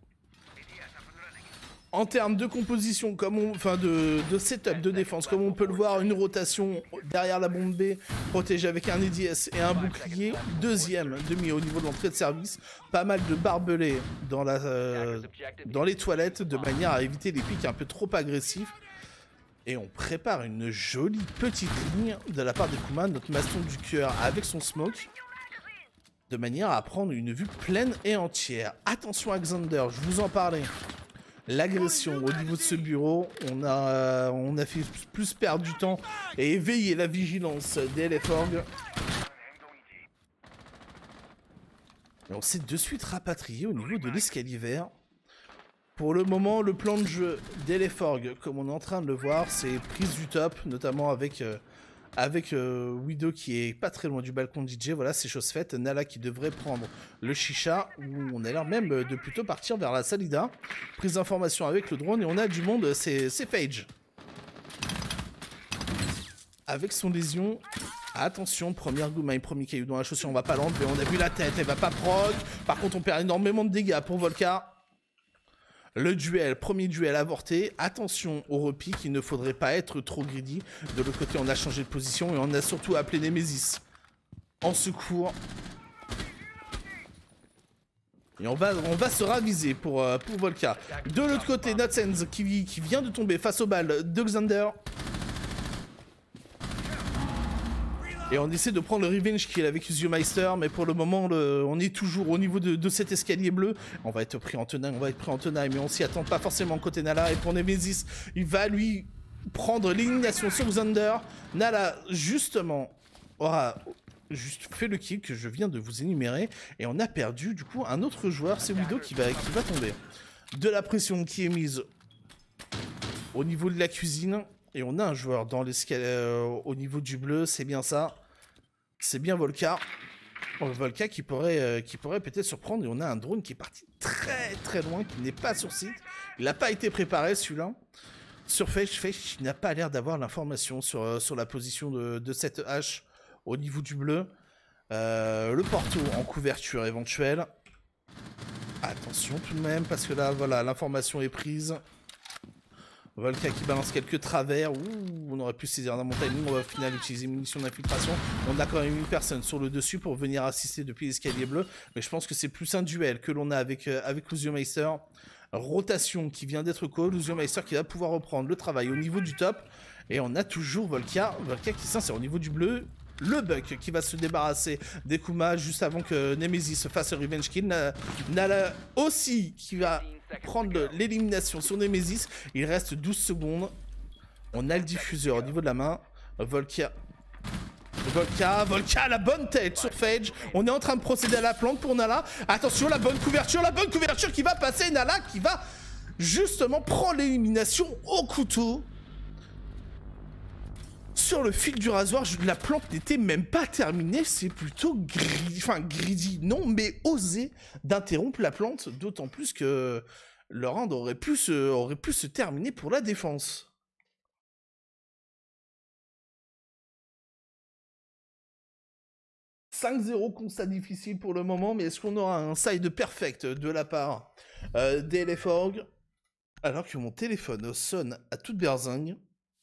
En termes de composition, de setup de défense, comme on peut le voir, une rotation derrière la bombe B, protégée avec un EDS et un bouclier. Deuxième demi au niveau de l'entrée de service. Pas mal de barbelés dans les toilettes, de manière à éviter les pics un peu trop agressifs. Et on prépare une jolie petite ligne de la part des Kuma, notre maston du cœur avec son smoke, de manière à prendre une vue pleine et entière. Attention à Xander, je vous en parlais. l'agression au niveau de ce bureau. On a fait plus perdre du temps et éveiller la vigilance des LF-Org. Et on s'est de suite rapatrié au niveau de l'escalier vert. Pour le moment, le plan de jeu d'LF-Org, comme on est en train de le voir, c'est prise du top, notamment avec Widow qui est pas très loin du balcon de DJ. Voilà, c'est chose faite. Nala qui devrait prendre le chicha, où on a l'air même de plutôt partir vers la Salida. Prise d'information avec le drone, et on a du monde, c'est Phage. Avec son lésion, attention, première goumine, premier caillou dans la chaussure, on va pas l'enlever, on a vu la tête, elle va pas proc. Par contre, on perd énormément de dégâts pour Volca. Le duel, premier duel avorté. Attention au repli, qu'il ne faudrait pas être trop greedy. De l'autre côté, on a changé de position et on a surtout appelé Nemesis en secours. Et on va se raviser pour Volca. De l'autre côté, Notsense qui vient de tomber face aux balles de Xander. Et on essaie de prendre le revenge kill avec Uziomeister, mais pour le moment, on est toujours au niveau de cet escalier bleu. On va être pris en tenaille, mais on s'y attend pas forcément côté Nala. Et pour Nemesis, il va lui prendre l'élimination sur Xander. Nala, justement, aura juste fait le kill que je viens de vous énumérer. Et on a perdu, du coup, un autre joueur, c'est Widow qui va tomber. De la pression qui est mise au niveau de la cuisine. Et on a un joueur dans l'escalier au niveau du bleu, c'est bien ça. C'est bien Volca. Volca qui pourrait peut-être surprendre. Et on a un drone qui est parti très très loin, qui n'est pas sur site. Il n'a pas été préparé celui-là. Sur Phage, il n'a pas l'air d'avoir l'information sur la position de cette hache au niveau du bleu. Le porto en couverture éventuelle. Attention tout de même, parce que là, voilà, l'information est prise. Volca qui balance quelques travers. Ouh, on aurait pu saisir la montagne. On va au final utiliser munitions d'infiltration. On a quand même une personne sur le dessus pour venir assister depuis l'escalier bleu. Mais je pense que c'est plus un duel que l'on a avec Uziomeister. Rotation qui vient d'être call. Uziomeister qui va pouvoir reprendre le travail au niveau du top. Et on a toujours Volca qui s'insère au niveau du bleu. Le Buck qui va se débarrasser des Kuma juste avant que Nemesis fasse le revenge kill. Nala aussi qui va prendre l'élimination sur Nemesis. Il reste 12 secondes. On a le diffuseur au niveau de la main. Volca, la bonne tête sur Phage. On est en train de procéder à la plante pour Nala. Attention, la bonne couverture qui va passer. Nala qui va justement prendre l'élimination au couteau. Sur le fil du rasoir, la plante n'était même pas terminée, c'est plutôt greedy, non, mais osé d'interrompre la plante, d'autant plus que le round aurait pu se terminer pour la défense. « 5-0, constat difficile pour le moment, mais est-ce qu'on aura un side perfect de la part des LF-Org alors que mon téléphone sonne à toute berzingue.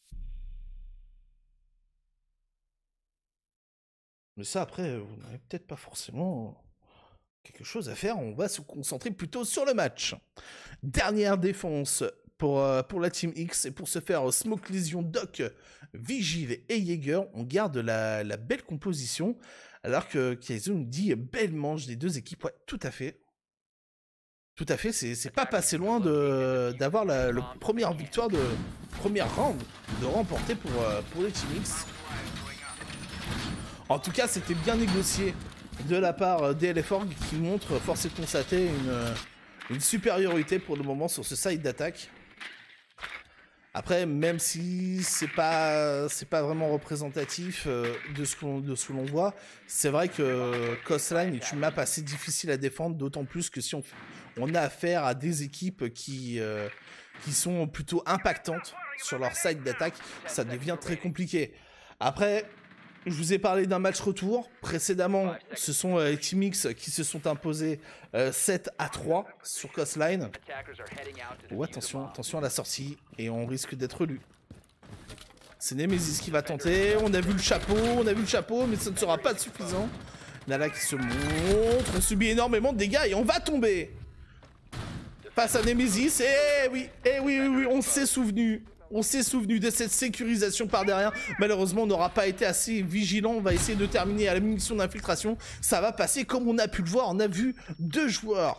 Mais ça, après, vous n'avez peut-être pas forcément quelque chose à faire. On va se concentrer plutôt sur le match. Dernière défense pour la Team X. Et pour se faire Smoke, Lésion, Doc, Vigile et Jaeger, on garde la belle composition. Alors que Kaizo nous dit belle manche des deux équipes. Ouais, tout à fait. Tout à fait, c'est pas passé loin d'avoir la première victoire de première round de remporter pour les Team X. En tout cas, c'était bien négocié de la part des LF-Org qui montre, force est de constater, une supériorité pour le moment sur ce side d'attaque. Après, même si c'est pas vraiment représentatif de ce que l'on voit, c'est vrai que Coastline est une map assez difficile à défendre, d'autant plus que si on a affaire à des équipes qui sont plutôt impactantes sur leur side d'attaque, ça devient très compliqué. Après, je vous ai parlé d'un match retour. Précédemment, ce sont les Team X qui se sont imposés 7-3 sur Coastline. Oh, attention à la sortie. Et on risque d'être lu. C'est Nemesis qui va tenter. On a vu le chapeau, mais ça ne sera pas suffisant. Nala qui se montre. On subit énormément de dégâts et on va tomber. Face à Nemesis. Eh oui, on s'est souvenu. On s'est souvenu de cette sécurisation par derrière. Malheureusement, on n'aura pas été assez vigilant. On va essayer de terminer à la munition d'infiltration. Ça va passer comme on a pu le voir. On a vu deux joueurs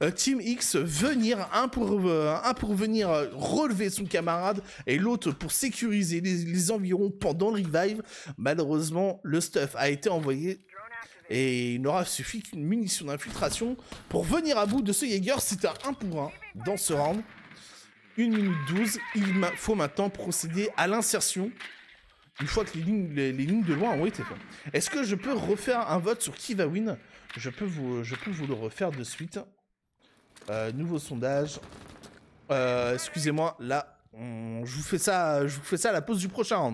Team X venir, un pour venir relever son camarade et l'autre pour sécuriser les environs pendant le revive. Malheureusement, le stuff a été envoyé et il n'aura suffi qu'une munition d'infiltration pour venir à bout de ce Jaeger. C'est un 1 pour 1 dans ce round. 1 minute 12, il faut maintenant procéder à l'insertion une fois que les lignes de loin ont été faites. Est-ce que je peux refaire un vote sur qui va win? Je peux vous le refaire de suite. Nouveau sondage. Excusez-moi, là, je vous fais ça à la pause du prochain round.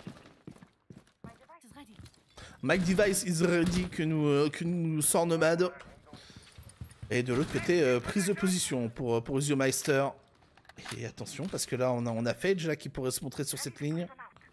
My device is ready que nous sort Nomade. Et de l'autre côté, prise de position pour Usiomeister. Et attention, parce que là, on a Phage là, qui pourrait se montrer sur cette ligne.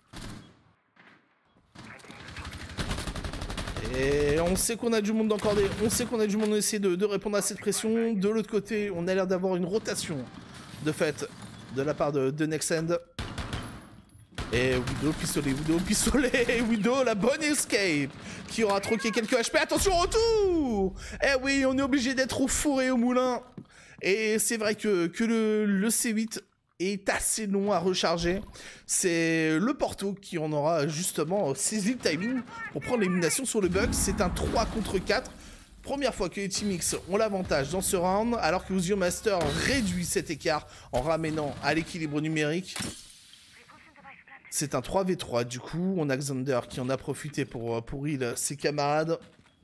Et on sait qu'on a du monde encordé, on sait qu'on a du monde à essayer de répondre à cette pression. De l'autre côté, on a l'air d'avoir une rotation de fait de la part de Nextend. Et Widow pistolet, Widow la bonne escape qui aura troqué quelques HP. Attention, retour. Eh oui, on est obligé d'être au four et au moulin. Et c'est vrai que le C8 est assez long à recharger. C'est le Porto qui en aura justement saisi le timing pour prendre l'élimination sur le bug. C'est un 3 contre 4. Première fois que les Team X ont l'avantage dans ce round, alors que Usiomaster réduit cet écart en ramenant à l'équilibre numérique. C'est un 3v3 du coup. On a Xander qui en a profité pour heal ses camarades.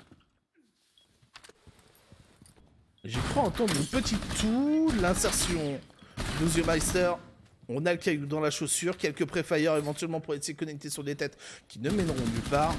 J'ai cru entendre une petite toux, l'insertion d'Usiomeister. On a le caillou dans la chaussure, quelques préfires éventuellement pour essayer de connecter sur des têtes qui ne mèneront nulle part.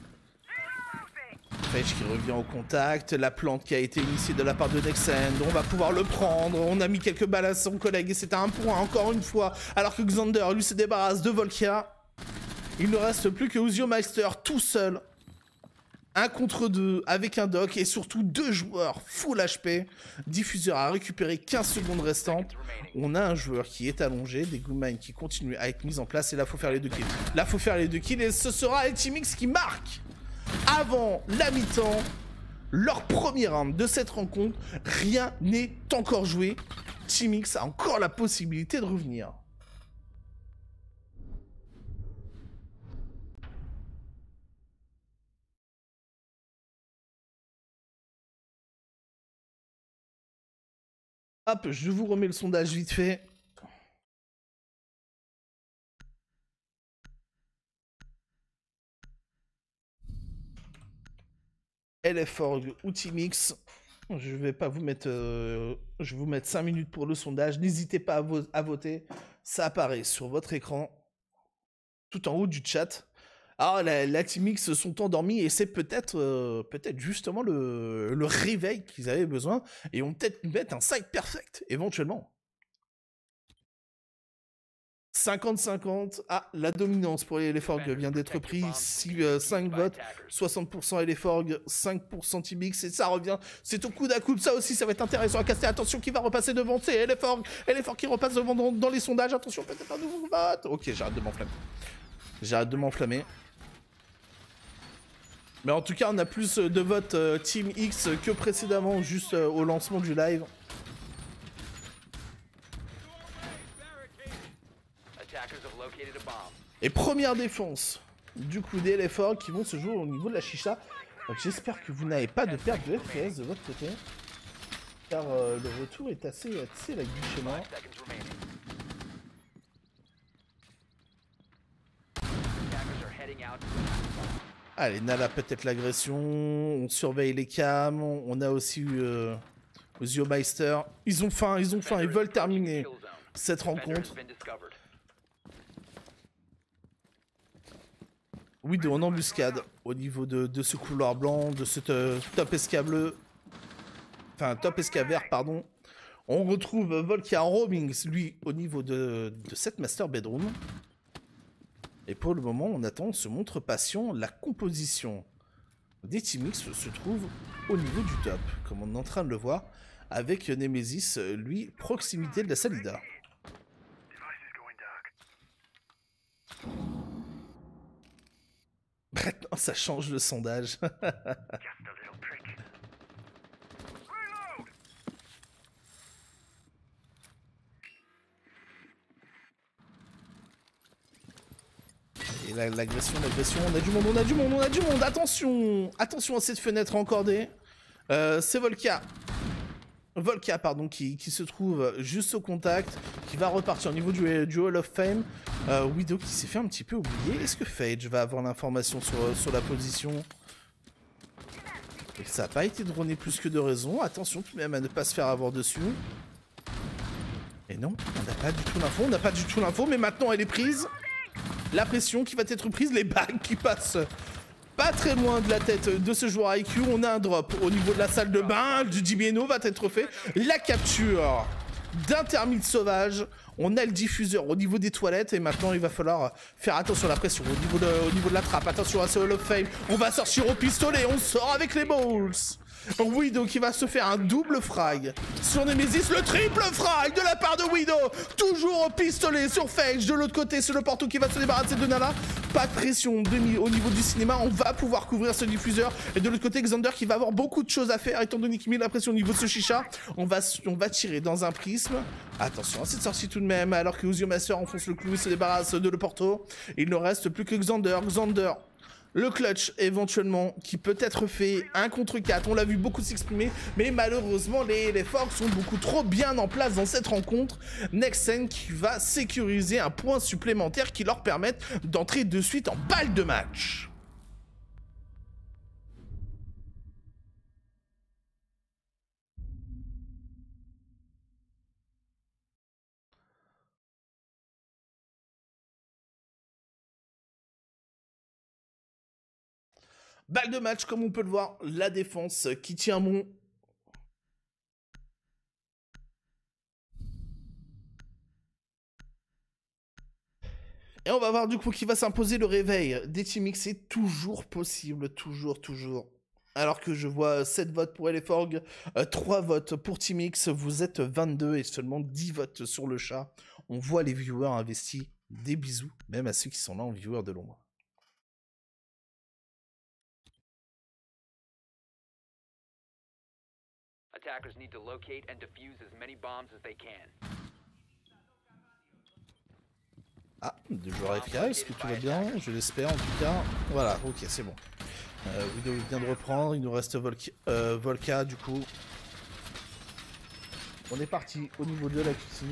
Phage qui revient au contact, la plante qui a été initiée de la part de Nextend, on va pouvoir le prendre, on a mis quelques balles à son collègue et c'est un 1 pour 1 encore une fois, alors que Xander lui se débarrasse de Volkia. Il ne reste plus que Usiomeister tout seul. 1 contre 2 avec un doc et surtout 2 joueurs full HP. Diffuseur a récupéré 15 secondes restantes. On a un joueur qui est allongé, des Goomine qui continuent à être mis en place et là faut faire les 2 kills. Là faut faire les 2 kills et ce sera les Team X qui marquent avant la mi-temps leur premier round de cette rencontre. Rien n'est encore joué. Team X a encore la possibilité de revenir. Hop, je vous remets le sondage vite fait. LF-Org ou Team X. Je vais pas vous mettre... je vais vous mettre 5 minutes pour le sondage. N'hésitez pas à voter. Ça apparaît sur votre écran. Tout en haut du chat. Alors, la Team X sont endormis et c'est peut-être justement le réveil qu'ils avaient besoin. Et on peut-être mettre un side perfect, éventuellement. 50-50. Ah, la dominance pour les LF-Org vient d'être prise. 5 votes, 60% LF-Org, 5% Team X. Et ça revient. C'est au coude à coude. Ça aussi, ça va être intéressant à caster. Attention, qui va repasser devant. C'est LF-Org. LF-Org qui repasse devant dans les sondages. Attention, peut-être un nouveau vote. Ok, j'arrête de m'enflammer. J'arrête de m'enflammer. Mais en tout cas, on a plus de votes Team X que précédemment, juste au lancement du live. Et première défense du coup des LF-Org qui vont se jouer au niveau de la chicha. Donc j'espère que vous n'avez pas de perte de FPS de votre côté. Car le retour est assez laggy chez moi. Allez, Nala peut-être l'agression. On surveille les cams. On a aussi Usiomeister. Ils ont faim. Ils veulent terminer cette rencontre. Widow en embuscade au niveau de ce couloir blanc, de ce top SK bleu. Enfin, top SK vert, pardon. On retrouve Volkia en roaming, lui, au niveau de cette master bedroom. Et pour le moment, on attend, on se montre patient. La composition des Team X se trouve au niveau du top, comme on est en train de le voir, avec Nemesis, lui, proximité de la Salida. Maintenant, ça change le sondage. Et l'agression, on a du monde, on a du monde, on a du monde. Attention, attention à cette fenêtre encordée. C'est Volka. Volka, pardon, qui se trouve juste au contact, qui va repartir au niveau du Hall of Fame. Widow qui s'est fait un petit peu oublier. Est-ce que Phage va avoir l'information sur la position? Et ça n'a pas été droné plus que de raison. Attention tout de même à ne pas se faire avoir dessus. Et non, on n'a pas du tout l'info, on n'a pas du tout l'info, mais maintenant elle est prise. La pression qui va être prise, les bagues qui passent pas très loin de la tête de ce joueur IQ. On a un drop au niveau de la salle de bain, du DBNO va être fait. La capture d'un termite sauvage. On a le diffuseur au niveau des toilettes et maintenant il va falloir faire attention à la pression au niveau de la trappe. Attention à ce Hall of Fame. On va sortir au pistolet, on sort avec les balls. Widow qui va se faire un double frag sur Nemesis, le triple frag de la part de Widow, toujours au pistolet sur Phage. De l'autre côté, c'est le Porto qui va se débarrasser de Nala. Pas de pression au niveau du cinéma, on va pouvoir couvrir ce diffuseur. Et de l'autre côté, Xander qui va avoir beaucoup de choses à faire étant donné qu'il met la pression au niveau de ce chicha. On va tirer dans un prisme. Attention à cette sortie tout de même, alors que Ozio Master enfonce le clou et se débarrasse de le Porto. Il ne reste plus que Xander. Xander. Le clutch éventuellement qui peut être fait 1 contre 4, on l'a vu beaucoup s'exprimer, mais malheureusement les Forks sont beaucoup trop bien en place dans cette rencontre. Nexen qui va sécuriser un point supplémentaire qui leur permette d'entrer de suite en balle de match. Balle de match, comme on peut le voir, la défense qui tient bon. Et on va voir du coup qui va s'imposer. Le réveil des Team X. C'est toujours possible, toujours. Alors que je vois 7 votes pour LForg, 3 votes pour Team X, vous êtes 22 et seulement 10 votes sur le chat. On voit les viewers investis. Des bisous, même à ceux qui sont là en viewers de l'ombre. Attackers need to locate and defuse as many bombs as they can. Ah, deux joueurs FK, est-ce que tout va bien? Je l'espère en tout cas. Voilà, ok, c'est bon. Widow vient de reprendre, il nous reste Volka du coup. On est parti au niveau de la cuisine.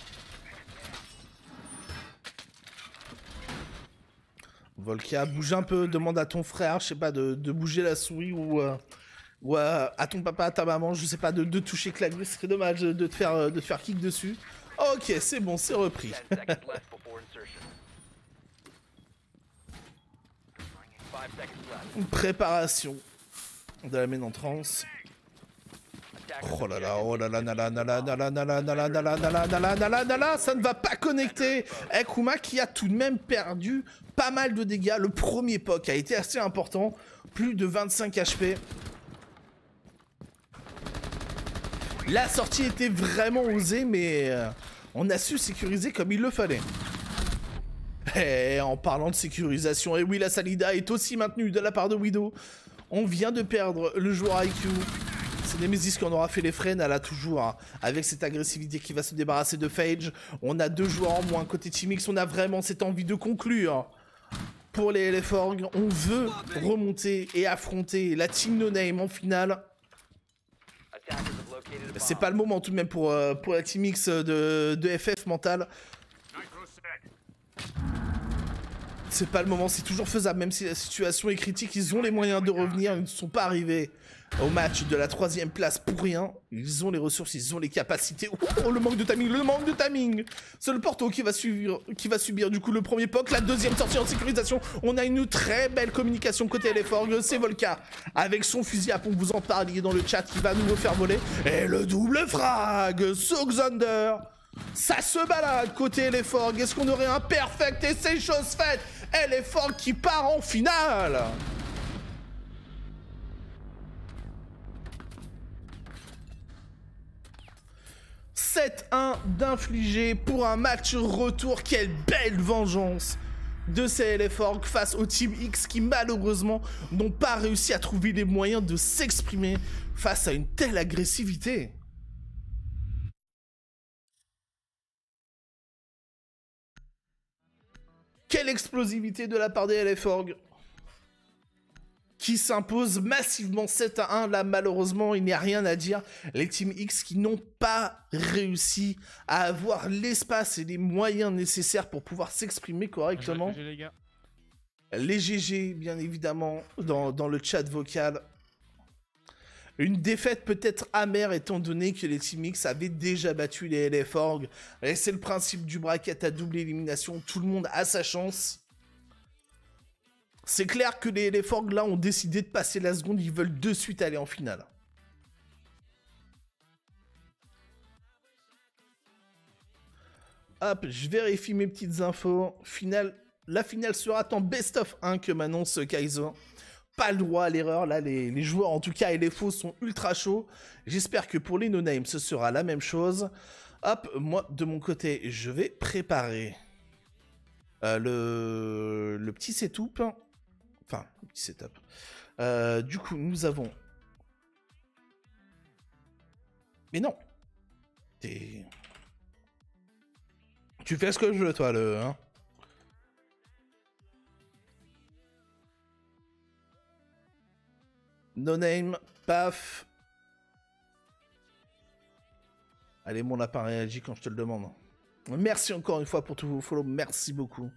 Volka, bouge un peu, demande à ton frère, je sais pas, de bouger la souris ou à ton papa, à ta maman, je sais pas, de toucher clavier, ce serait dommage de te faire kick dessus. Ok, c'est bon, c'est repris. 10 seconds left before insertion. 5 seconds left. Préparation de la main en transe. Oh là là, oh là là, nala, ça ne va pas connecter. Ekuma qui a tout de même perdu pas mal de dégâts. Le premier POC a été assez important, plus de 25 HP. La sortie était vraiment osée, mais on a su sécuriser comme il le fallait. Et en parlant de sécurisation, et oui, la Salida est aussi maintenue de la part de Widow. On vient de perdre le joueur IQ. C'est Nemesis qui en aura fait les frais, elle a toujours, hein, avec cette agressivité qui va se débarrasser de Phage. On a 2 joueurs en moins côté Team X, on a vraiment cette envie de conclure. Pour les LForg, on veut remonter et affronter la Team No Name en finale. C'est pas le moment tout de même pour la Team X de FF mental. C'est pas le moment, c'est toujours faisable, même si la situation est critique, ils ont les moyens de revenir, ils ne sont pas arrivés au match de la 3ème place pour rien. Ils ont les ressources, ils ont les capacités. Oh, le manque de timing, c'est le Porto qui va subir du coup le premier POC, la 2ème sortie en sécurisation. On a une très belle communication côté LForg, c'est Volka avec son fusil à pompe, vous en parliez dans le chat, qui va nous faire voler. Et le double frag sur Xander. Ça se balade côté LForg. Est-ce qu'on aurait un perfect et c'est chose faite? LForg qui part en finale. « 7-1 d'infligé pour un match retour. Quelle belle vengeance de ces LForg face au Team X qui malheureusement n'ont pas réussi à trouver les moyens de s'exprimer face à une telle agressivité. Quelle explosivité de la part des LF Org qui s'impose massivement 7-1. Là, malheureusement, il n'y a rien à dire. Les Team X qui n'ont pas réussi à avoir l'espace et les moyens nécessaires pour pouvoir s'exprimer correctement. GG, les gars. Les GG, bien évidemment, dans le chat vocal. Une défaite peut-être amère étant donné que les Team X avaient déjà battu les LF Org. Et c'est le principe du bracket à double élimination. Tout le monde a sa chance. C'est clair que les LF Org là ont décidé de passer la seconde. Ils veulent de suite aller en finale. Hop, je vérifie mes petites infos. La finale sera en best of 1 que m'annonce Kaizo. Pas le droit à l'erreur, là les joueurs en tout cas et les faux sont ultra chauds. J'espère que pour les no-names ce sera la même chose. Hop, moi de mon côté je vais préparer le petit setup. Enfin, le petit setup. Du coup nous avons... Mais non. Tu fais ce que je veux toi le... Hein. No name, paf. Allez, mon lapin réagit quand je te le demande. Merci encore une fois pour tous vos follow, merci beaucoup.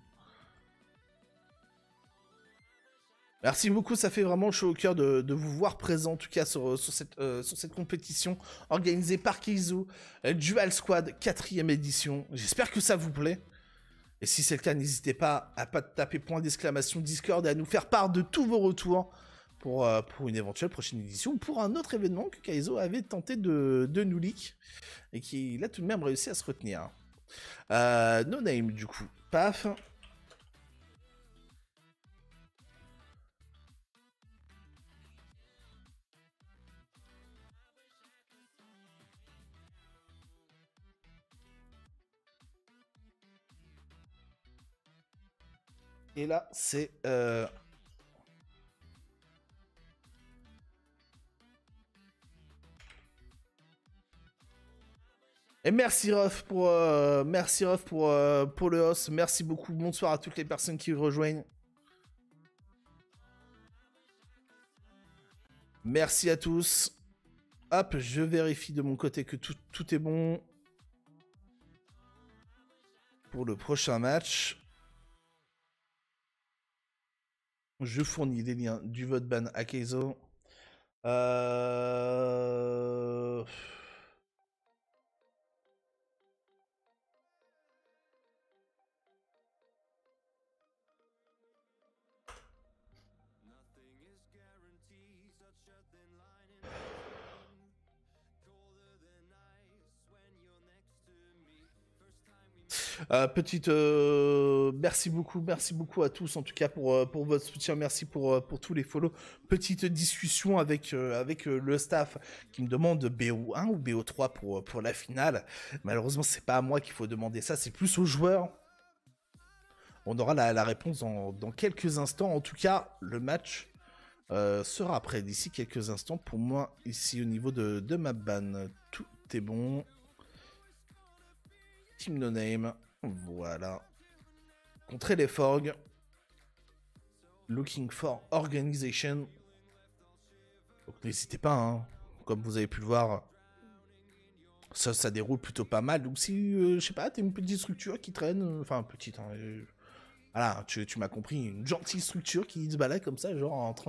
Merci beaucoup, ça fait vraiment chaud au cœur de vous voir présent, en tout cas sur cette compétition organisée par Keizo, Dual Squad 4ème édition. J'espère que ça vous plaît. Et si c'est le cas, n'hésitez pas à taper point d'exclamation Discord et à nous faire part de tous vos retours. Pour une éventuelle prochaine édition, ou pour un autre événement que Kaizo avait tenté de nous leak, et qu'il a tout de même réussi à se retenir. No name, du coup. Paf. Et là, c'est... Et merci Ruff pour le host. Merci beaucoup. Bonsoir à toutes les personnes qui rejoignent. Merci à tous. Hop, je vérifie de mon côté que tout est bon pour le prochain match. Je fournis les liens du vote ban à Keizo. Merci beaucoup à tous en tout cas pour votre soutien, merci pour tous les follow. Petite discussion avec le staff qui me demande BO1 ou BO3 pour la finale. Malheureusement c'est pas à moi qu'il faut demander ça, c'est plus aux joueurs. On aura la réponse dans quelques instants. En tout cas le match sera prêt d'ici quelques instants. Pour moi ici au niveau de ma ban, tout est bon. Team No Name. Voilà. Contrer les Forg. Looking for Organization. Donc n'hésitez pas, hein. Comme vous avez pu le voir, ça déroule plutôt pas mal. Donc si, je sais pas, t'as une petite structure qui traîne, enfin petite, hein, voilà, tu m'as compris, une gentille structure qui se balade comme ça, genre en train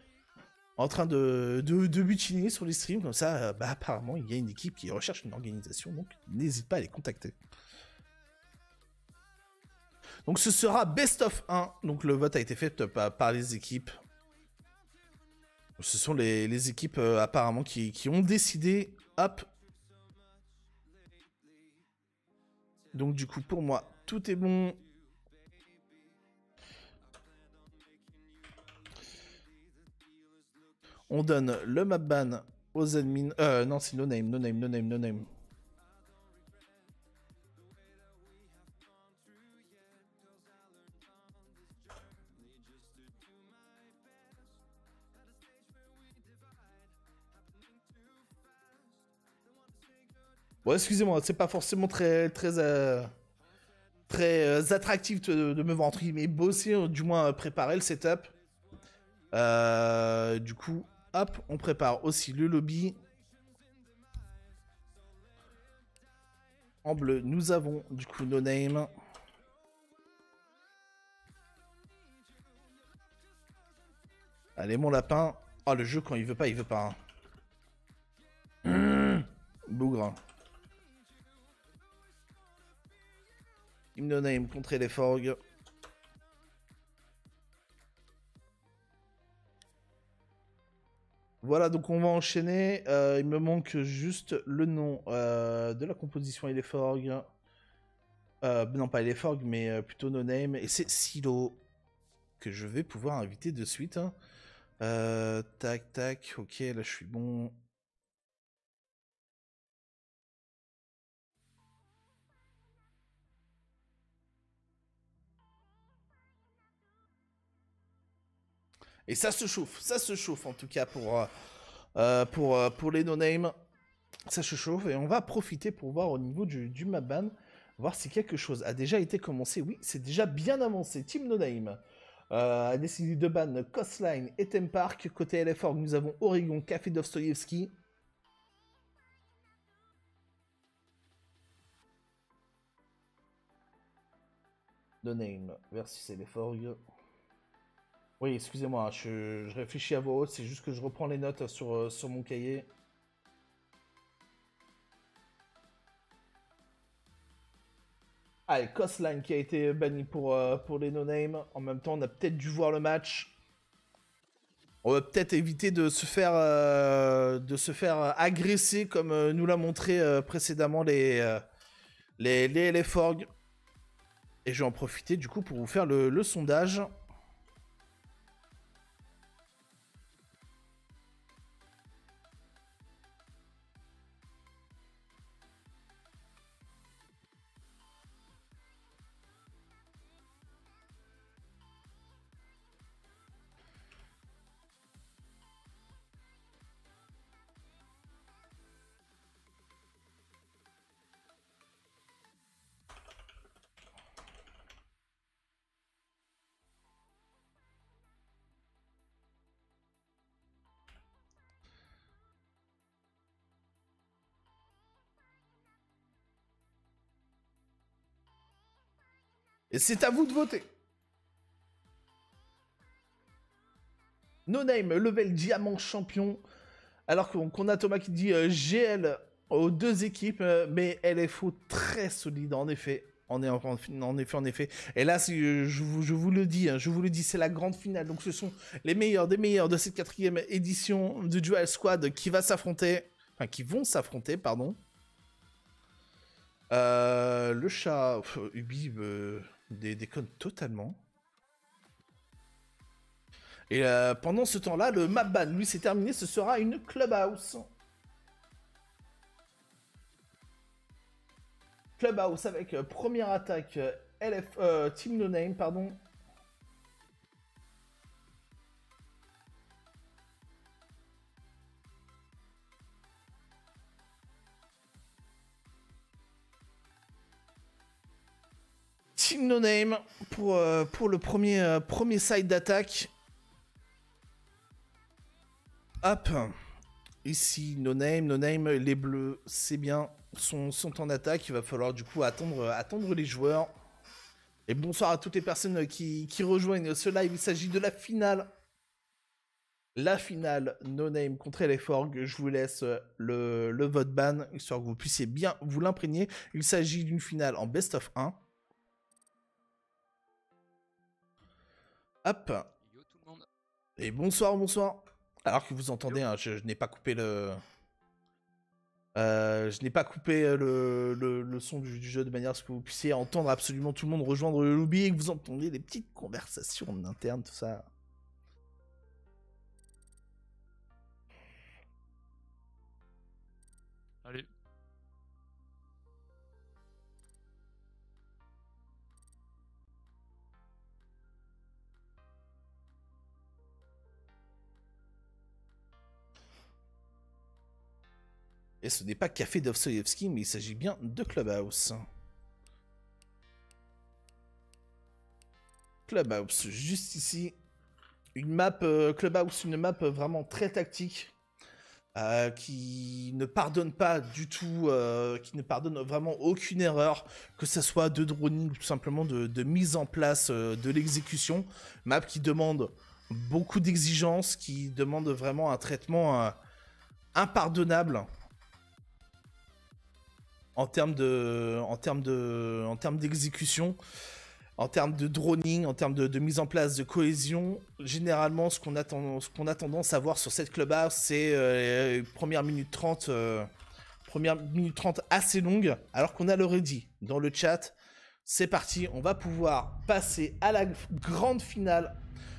de butiner sur les streams, comme ça, bah apparemment il y a une équipe qui recherche une organisation, donc n'hésite pas à les contacter. Donc ce sera best of 1. Donc le vote a été fait par les équipes. Ce sont les équipes apparemment qui ont décidé. Hop. Donc du coup pour moi tout est bon. On donne le map ban aux admins. Non c'est no name. Bon, excusez-moi, c'est pas forcément très très attractif de me voir entre guillemets bosser, du moins préparer le setup. Du coup, hop, on prépare aussi le lobby. En bleu, nous avons du coup No Name. Allez, mon lapin. Oh, le jeu, quand il veut pas, il veut pas. Hein. Bougre. Team No Name contre les Forg. Voilà, donc on va enchaîner. Il me manque juste le nom de la composition et les Forg. Non, pas les Forg, mais plutôt No Name. Et c'est Silo que je vais pouvoir inviter de suite. Hein. Tac, tac. Ok, là je suis bon. Et ça se chauffe en tout cas pour les no-name. Ça se chauffe et on va profiter pour voir au niveau du map ban, voir si quelque chose a déjà été commencé. Oui, c'est déjà bien avancé. Team No-Name a décidé de ban Coastline et Theme Park. Côté LFORG, nous avons Oregon, Café Dostoyevski. No-Name versus LFORG. Oui, excusez-moi, je réfléchis à voix haute, c'est juste que je reprends les notes sur mon cahier. Allez, Coastline qui a été banni pour les no-name. En même temps, on a peut-être dû voir le match. On va peut-être éviter de se faire agresser comme nous l'a montré précédemment les LFORG. Et je vais en profiter du coup pour vous faire le sondage. Et c'est à vous de voter. No Name, level diamant champion. Alors qu'on a Thomas qui dit GL aux deux équipes, mais LFO très solide en effet. En effet. Et là, je vous le dis, hein, c'est la grande finale. Donc ce sont les meilleurs des meilleurs de cette 4e édition de Dual Squad qui vont s'affronter, pardon. Le chat, Ubi déconne totalement. Et pendant ce temps-là, le map ban, lui, c'est terminé. Ce sera une Clubhouse. Clubhouse avec première attaque Team No Name, pardon. Team No Name pour le premier side d'attaque. Hop. Ici, No Name, les bleus, c'est bien, sont en attaque. Il va falloir du coup attendre les joueurs. Et bonsoir à toutes les personnes qui rejoignent ce live. Il s'agit de la finale. La finale No Name contre LFORG. Je vous laisse le vote ban, histoire que vous puissiez bien vous l'imprégner. Il s'agit d'une finale en best of 1. Hop. Yo tout le monde. Et bonsoir. Alors que vous entendez, hein, je n'ai pas coupé le son du jeu de manière à ce que vous puissiez entendre absolument tout le monde rejoindre le lobby et que vous entendiez les petites conversations en interne, tout ça. Allez. Et ce n'est pas Café Dostoyevski, mais il s'agit bien de Clubhouse. Clubhouse, juste ici. Une map Clubhouse, une map vraiment très tactique. Qui ne pardonne pas du tout, qui ne pardonne vraiment aucune erreur, que ce soit de droning ou tout simplement de mise en place de l'exécution. Map qui demande beaucoup d'exigences, qui demande vraiment un traitement impardonnable en termes d'exécution. En termes de droning, en termes de mise en place de cohésion, généralement, ce qu'on a tendance à voir sur cette Clubhouse, c'est première minute 30 assez longue, alors qu'on a le ready dans le chat. C'est parti, on va pouvoir passer à la grande finale.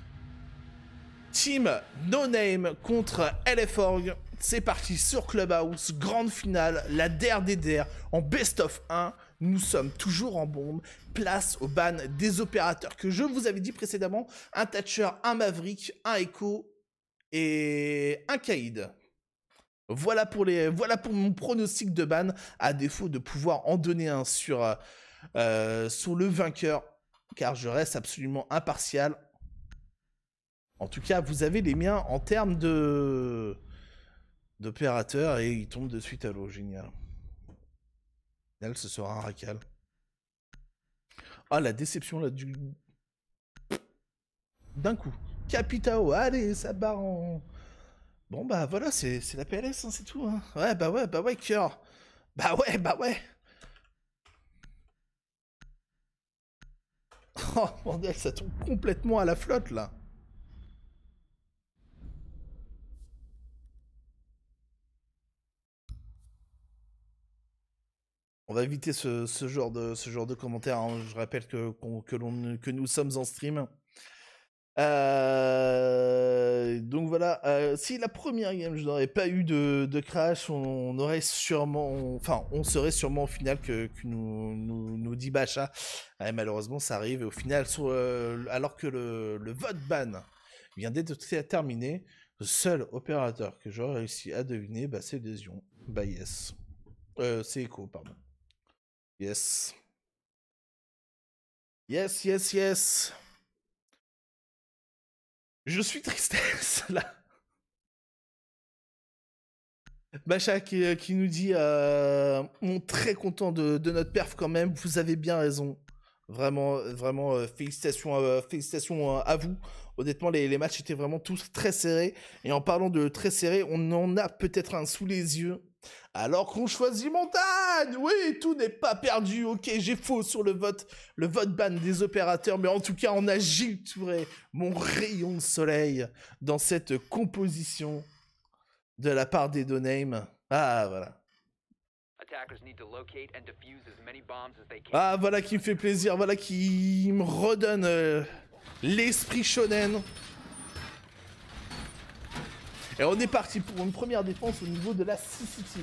Team No Name contre LFORG. C'est parti sur Clubhouse, grande finale, la der des der, en best of 1. Nous sommes toujours en bombe. Place au ban des opérateurs que je vous avais dit précédemment. Un Thatcher, un Maverick, un Echo et un Kaïd. Voilà pour mon pronostic de ban. À défaut de pouvoir en donner un sur le vainqueur. Car je reste absolument impartial. En tout cas, vous avez les miens en termes d'opérateurs. Et ils tombent de suite à l'eau. Génial. Ce sera un racal. Ah, la déception là d'un coup. Capitao, allez, ça barre en... Bon bah voilà, c'est la PLS, hein, c'est tout. Hein. Ouais, cœur. Bah ouais. Oh, bordel, ça tombe complètement à la flotte, là. On va éviter ce genre de commentaires. Hein. Je rappelle que nous sommes en stream. Donc voilà. Si la première game, je n'aurais pas eu de crash, on serait sûrement au final que nous dit Bacha. Ouais, malheureusement, ça arrive. Et au final, alors que le vote ban vient d'être terminé, le seul opérateur que j'aurais réussi à deviner, bah, c'est Lésion. Bah yes. C'est Echo, pardon. Yes. Yes. Je suis tristesse, là. Bacha qui nous dit on est très content de notre perf quand même. Vous avez bien raison. Vraiment, félicitations à vous. Honnêtement, les matchs étaient vraiment tous très serrés. Et en parlant de très serrés, on en a peut-être un sous les yeux. Alors qu'on choisit Montagne. Oui, tout n'est pas perdu. Ok, j'ai faux sur le vote ban des opérateurs. Mais en tout cas, on a Gilles Touré, mon rayon de soleil, dans cette composition de la part des No Name. Ah, voilà. Ah, voilà qui me fait plaisir. Voilà qui me redonne l'esprit shonen. Et on est parti pour une première défense au niveau de la CCT.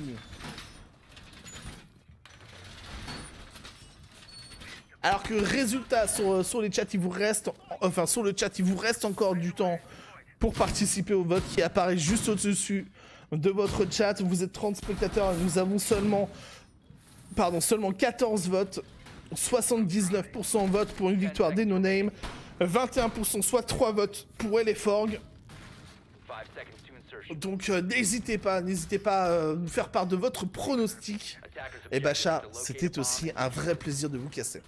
Alors que résultat sur les chats, il vous reste encore du temps pour participer au vote qui apparaît juste au-dessus de votre chat. Vous êtes 30 spectateurs, nous avons seulement 14 votes, 79% vote pour une victoire des No Name, 21% soit 3 votes pour LFORG. Donc n'hésitez pas à nous faire part de votre pronostic. Et Bacha, c'était aussi un vrai plaisir de vous casser.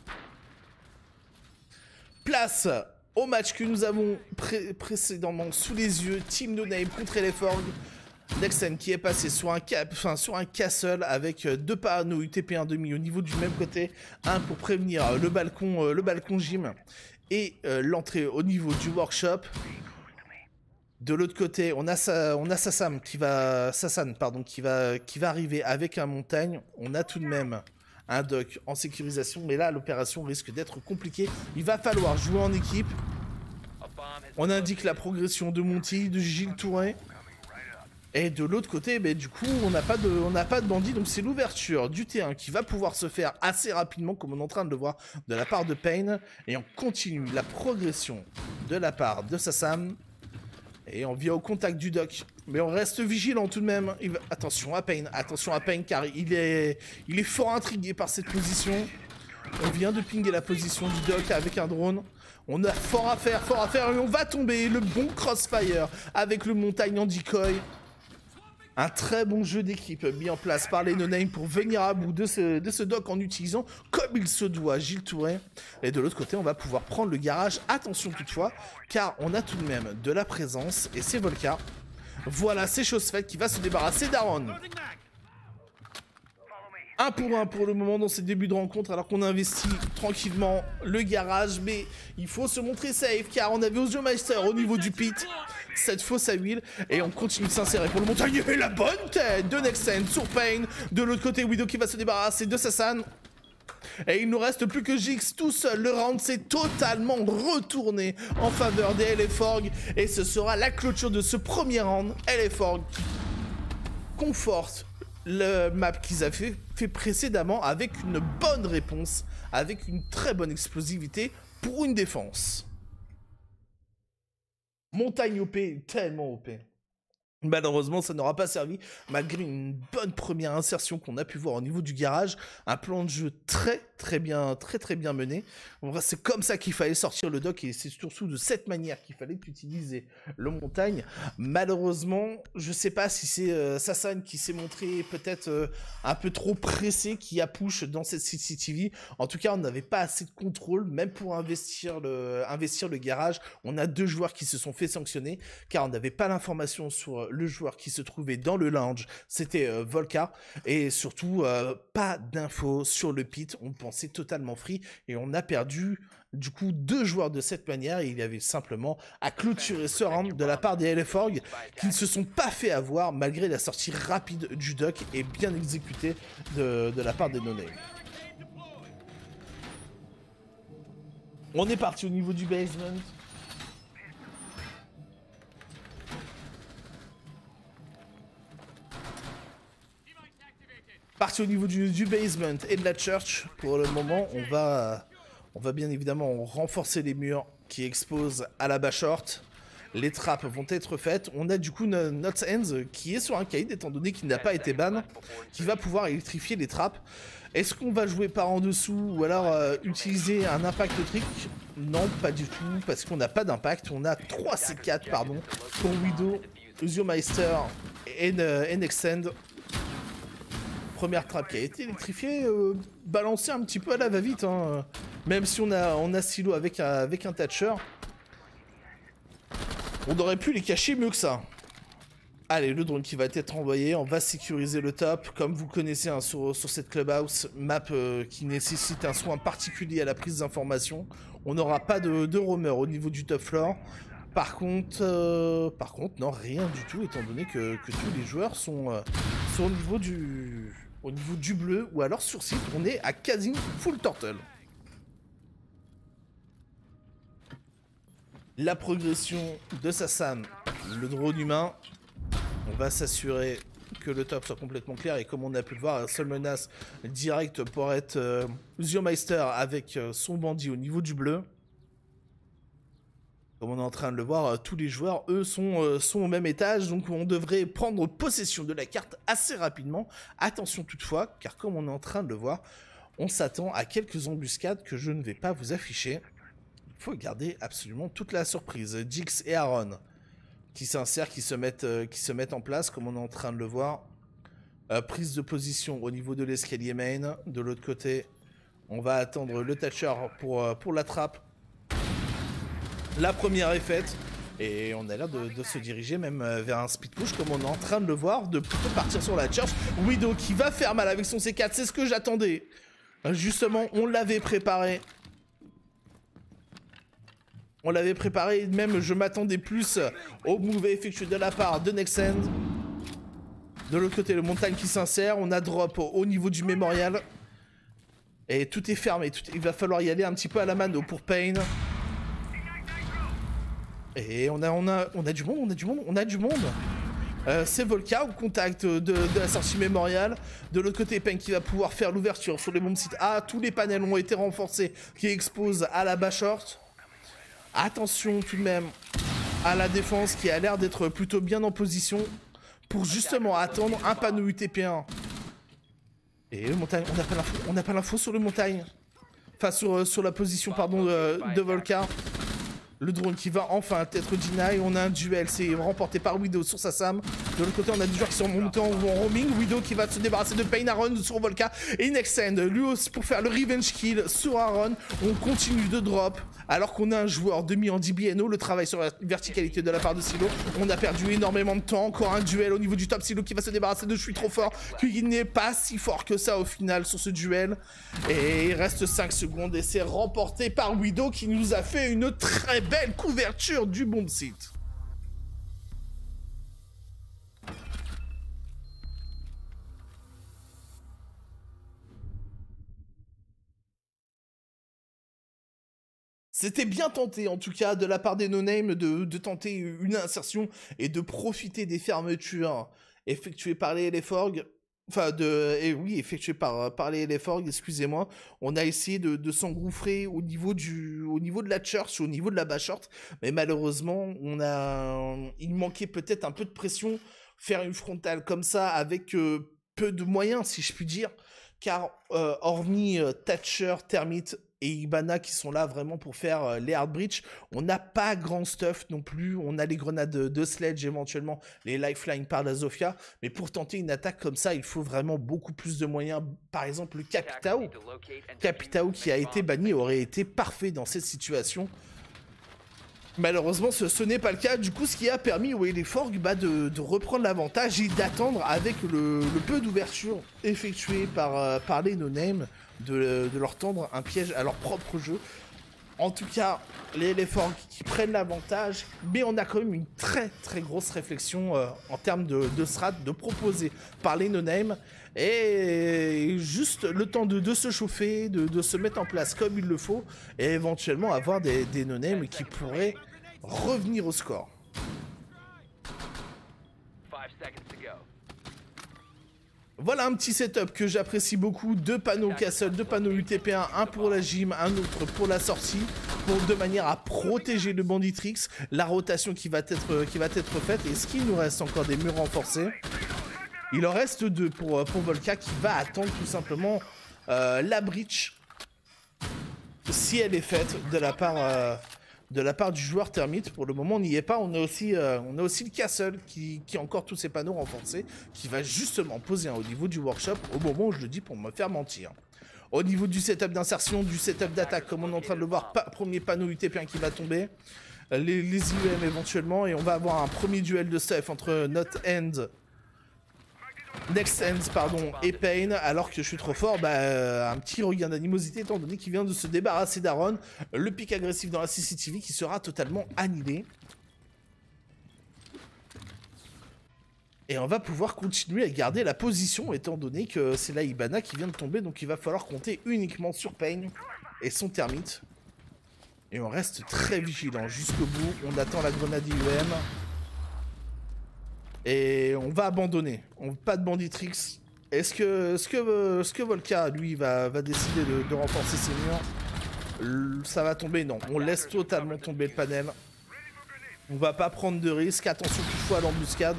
Place au match que nous avons précédemment sous les yeux. Team No Name contre LFORG. Nexen qui est passé sur un castle avec 2 parano UTP 1,5 au niveau du même côté. Un pour prévenir le balcon gym et l'entrée au niveau du workshop. De l'autre côté, on a Sassan qui va arriver avec un montagne. On a tout de même un doc en sécurisation, mais là l'opération risque d'être compliquée. Il va falloir jouer en équipe. On indique la progression de Monty, de Gilles Touré. Et de l'autre côté, du coup, on n'a pas de bandit, donc c'est l'ouverture du T1 qui va pouvoir se faire assez rapidement, comme on est en train de le voir, de la part de Pain. Et on continue la progression de la part de Sassan. Et on vient au contact du doc. Mais on reste vigilant tout de même. Attention à Pain, car il est fort intrigué par cette position. On vient de pinguer la position du doc avec un drone. On a fort à faire et on va tomber. Le bon crossfire avec le montagne en decoy. Un très bon jeu d'équipe mis en place par les no-name pour venir à bout de ce dock en utilisant comme il se doit Gilles Touret. Et de l'autre côté, on va pouvoir prendre le garage. Attention toutefois, car on a tout de même de la présence et c'est Volca. Voilà, c'est chose faite qui va se débarrasser d'Aaron. 1 pour le moment dans ces débuts de rencontre alors qu'on investit tranquillement le garage, mais il faut se montrer safe car on avait Osiomeister au niveau du pit, cette fosse à huile et on continue de s'insérer pour le montagne et la bonne tête de Nexen sur Pain. De l'autre côté, Widow qui va se débarrasser de Sassan. Et il nous reste plus que Jix tout seul. Le round s'est totalement retourné en faveur des LForg et ce sera la clôture de ce premier round. LForg qui conforte le map qu'ils avaient fait précédemment avec une bonne réponse, avec une très bonne explosivité pour une défense. Montagne OP, tellement OP. Malheureusement, ça n'aura pas servi, malgré une bonne première insertion qu'on a pu voir au niveau du garage. Un plan de jeu très bien mené. C'est comme ça qu'il fallait sortir le dock et c'est surtout de cette manière qu'il fallait utiliser le montagne. Malheureusement, je sais pas si c'est Sassan qui s'est montré peut-être un peu trop pressé, qui a push dans cette CCTV. En tout cas, on n'avait pas assez de contrôle, même pour investir le garage. On a 2 joueurs qui se sont fait sanctionner, car on n'avait pas l'information sur le joueur qui se trouvait dans le lounge, c'était Volca, et surtout pas d'infos sur le pit. On pensait totalement free et on a perdu du coup 2 joueurs de cette manière et il y avait simplement à clôturer ce round de la part des LForg qui ne se sont pas fait avoir malgré la sortie rapide du dock et bien exécutée de la part des no-name. On est parti au niveau du basement. Parti au niveau du basement et de la church. Pour le moment, on va bien évidemment renforcer les murs qui exposent à la bas short. Les trappes vont être faites. On a du coup Not Hands qui est sur un caïd étant donné qu'il n'a pas été ban, qui va pouvoir électrifier les trappes. Est-ce qu'on va jouer par en dessous ou alors utiliser un impact trick? Non, pas du tout, parce qu'on n'a pas d'impact. On a 3 C4 pardon, pour Widow, Osiomeister et Nexend. Première trappe qui a été électrifiée, balancée un petit peu à la va-vite, hein. Même si on a Silo avec un Thatcher, on aurait pu les cacher mieux que ça. Allez, le drone qui va être envoyé, on va sécuriser le top, comme vous connaissez hein, sur cette clubhouse, map qui nécessite un soin particulier à la prise d'informations. On n'aura pas de roamer au niveau du top floor. Par contre, non, rien du tout, étant donné que tous les joueurs sont au niveau du bleu, ou alors sur site, on est à quasi full turtle. La progression de Sassan, le drone humain, on va s'assurer que le top soit complètement clair, et comme on a pu le voir, la seule menace directe pour être Osiomeister avec son bandit au niveau du bleu. Comme on est en train de le voir, tous les joueurs, eux, sont au même étage, donc on devrait prendre possession de la carte assez rapidement. Attention toutefois, car comme on est en train de le voir, on s'attend à quelques embuscades que je ne vais pas vous afficher. Il faut garder absolument toute la surprise. Jix et Aaron qui s'insèrent, qui se mettent en place, comme on est en train de le voir. Prise de position au niveau de l'escalier main. De l'autre côté, on va attendre le Thatcher pour la trappe. La première est faite et on a l'air de se diriger même vers un speed push comme on est en train de le voir, de plutôt partir sur la church. Widow qui va faire mal avec son C4, c'est ce que j'attendais. Justement, on l'avait préparé. On l'avait préparé, même je m'attendais plus au move effectué de la part de Nexend. De l'autre côté, le montagne qui s'insère, on a drop au niveau du mémorial. Et tout est fermé, il va falloir y aller un petit peu à la mano pour Pain. Et on a du monde. C'est Volca au contact de la sortie mémoriale. De l'autre côté, Pain qui va pouvoir faire l'ouverture sur les bombes sites. Ah, tous les panels ont été renforcés qui exposent à la bas short. Attention tout de même à la défense qui a l'air d'être plutôt bien en position pour justement attendre un panneau UTP1. Et le montagne, on n'a pas l'info sur le montagne. Enfin sur la position pardon de Volca. Le drone qui va enfin être deny. On a un duel, c'est remporté par Widow sur Sassam. De l'autre côté, on a des joueurs qui sont montés en roaming. Widow qui va se débarrasser de Pain Aaron sur Volka. Et Nexend, lui aussi, pour faire le revenge kill sur Aaron. On continue de drop. Alors qu'on a un joueur demi en DBNO. Le travail sur la verticalité de la part de Silo. On a perdu énormément de temps. Encore un duel au niveau du top. Silo qui va se débarrasser de Je suis trop fort. Puis il n'est pas si fort que ça au final sur ce duel. Et il reste 5 secondes. Et c'est remporté par Widow qui nous a fait une très belle couverture du bomb site. C'était bien tenté, en tout cas, de la part des no-name de tenter une insertion et de profiter des fermetures effectuées par les LFORG. Enfin, effectuées par les LFORG, excusez-moi. On a essayé de s'engouffrer au niveau de la church, au niveau de la bashort. Mais malheureusement, il manquait peut-être un peu de pression. Faire une frontale comme ça avec peu de moyens, si je puis dire. Car hormis Thatcher, Termite et Ibana qui sont là vraiment pour faire les hard breach, on n'a pas grand stuff non plus. On a les grenades de Sledge, éventuellement les lifelines par la Zofia. Mais pour tenter une attaque comme ça, il faut vraiment beaucoup plus de moyens. Par exemple, le Capitao. Capitao qui a été banni aurait été parfait dans cette situation. Malheureusement, ce n'est pas le cas. Du coup, ce qui a permis aux LFORG de reprendre l'avantage et d'attendre avec le peu d'ouverture effectué par les no-name de leur tendre un piège à leur propre jeu. En tout cas, les LFORG qui prennent l'avantage, mais on a quand même une très très grosse réflexion en termes de strat, de proposer par les no-name. Et juste le temps de se chauffer, de se mettre en place comme il le faut, et éventuellement avoir des no-name qui pourraient revenir au score. 5 seconds to go. Voilà un petit setup que j'apprécie beaucoup. 2 panneaux Castle, 2 panneaux UTP1, un pour la gym, un autre pour la sortie, de manière à protéger le Banditrix, la rotation qui va être faite. Est-ce qu'il nous reste encore des murs renforcés? Il en reste 2 pour Volka qui va attendre tout simplement la breach, si elle est faite de la part du joueur Termite. Pour le moment, on n'y est pas. On a aussi le Castle qui a encore tous ses panneaux renforcés, qui va justement poser au niveau du workshop au moment où je le dis pour me faire mentir. Au niveau du setup d'insertion, du setup d'attaque, comme on est en train de le voir, premier panneau UTP1 qui va tomber, les IEM éventuellement, et on va avoir un premier duel de stuff entre Nexend et Pain, alors que je suis trop fort, un petit regain d'animosité étant donné qu'il vient de se débarrasser d'Aaron, le pic agressif dans la CCTV qui sera totalement annihilé. Et on va pouvoir continuer à garder la position étant donné que c'est la Ibana qui vient de tomber, donc il va falloir compter uniquement sur Pain et son Termite. Et on reste très vigilant jusqu'au bout, on attend la grenade IEM. Et on va abandonner. Pas de Banditrix. Est-ce que Volka, lui, va décider de renforcer ses murs? Ça va tomber? Non. On laisse totalement tomber le panel. On va pas prendre de risques. Attention toutefois à l'embuscade.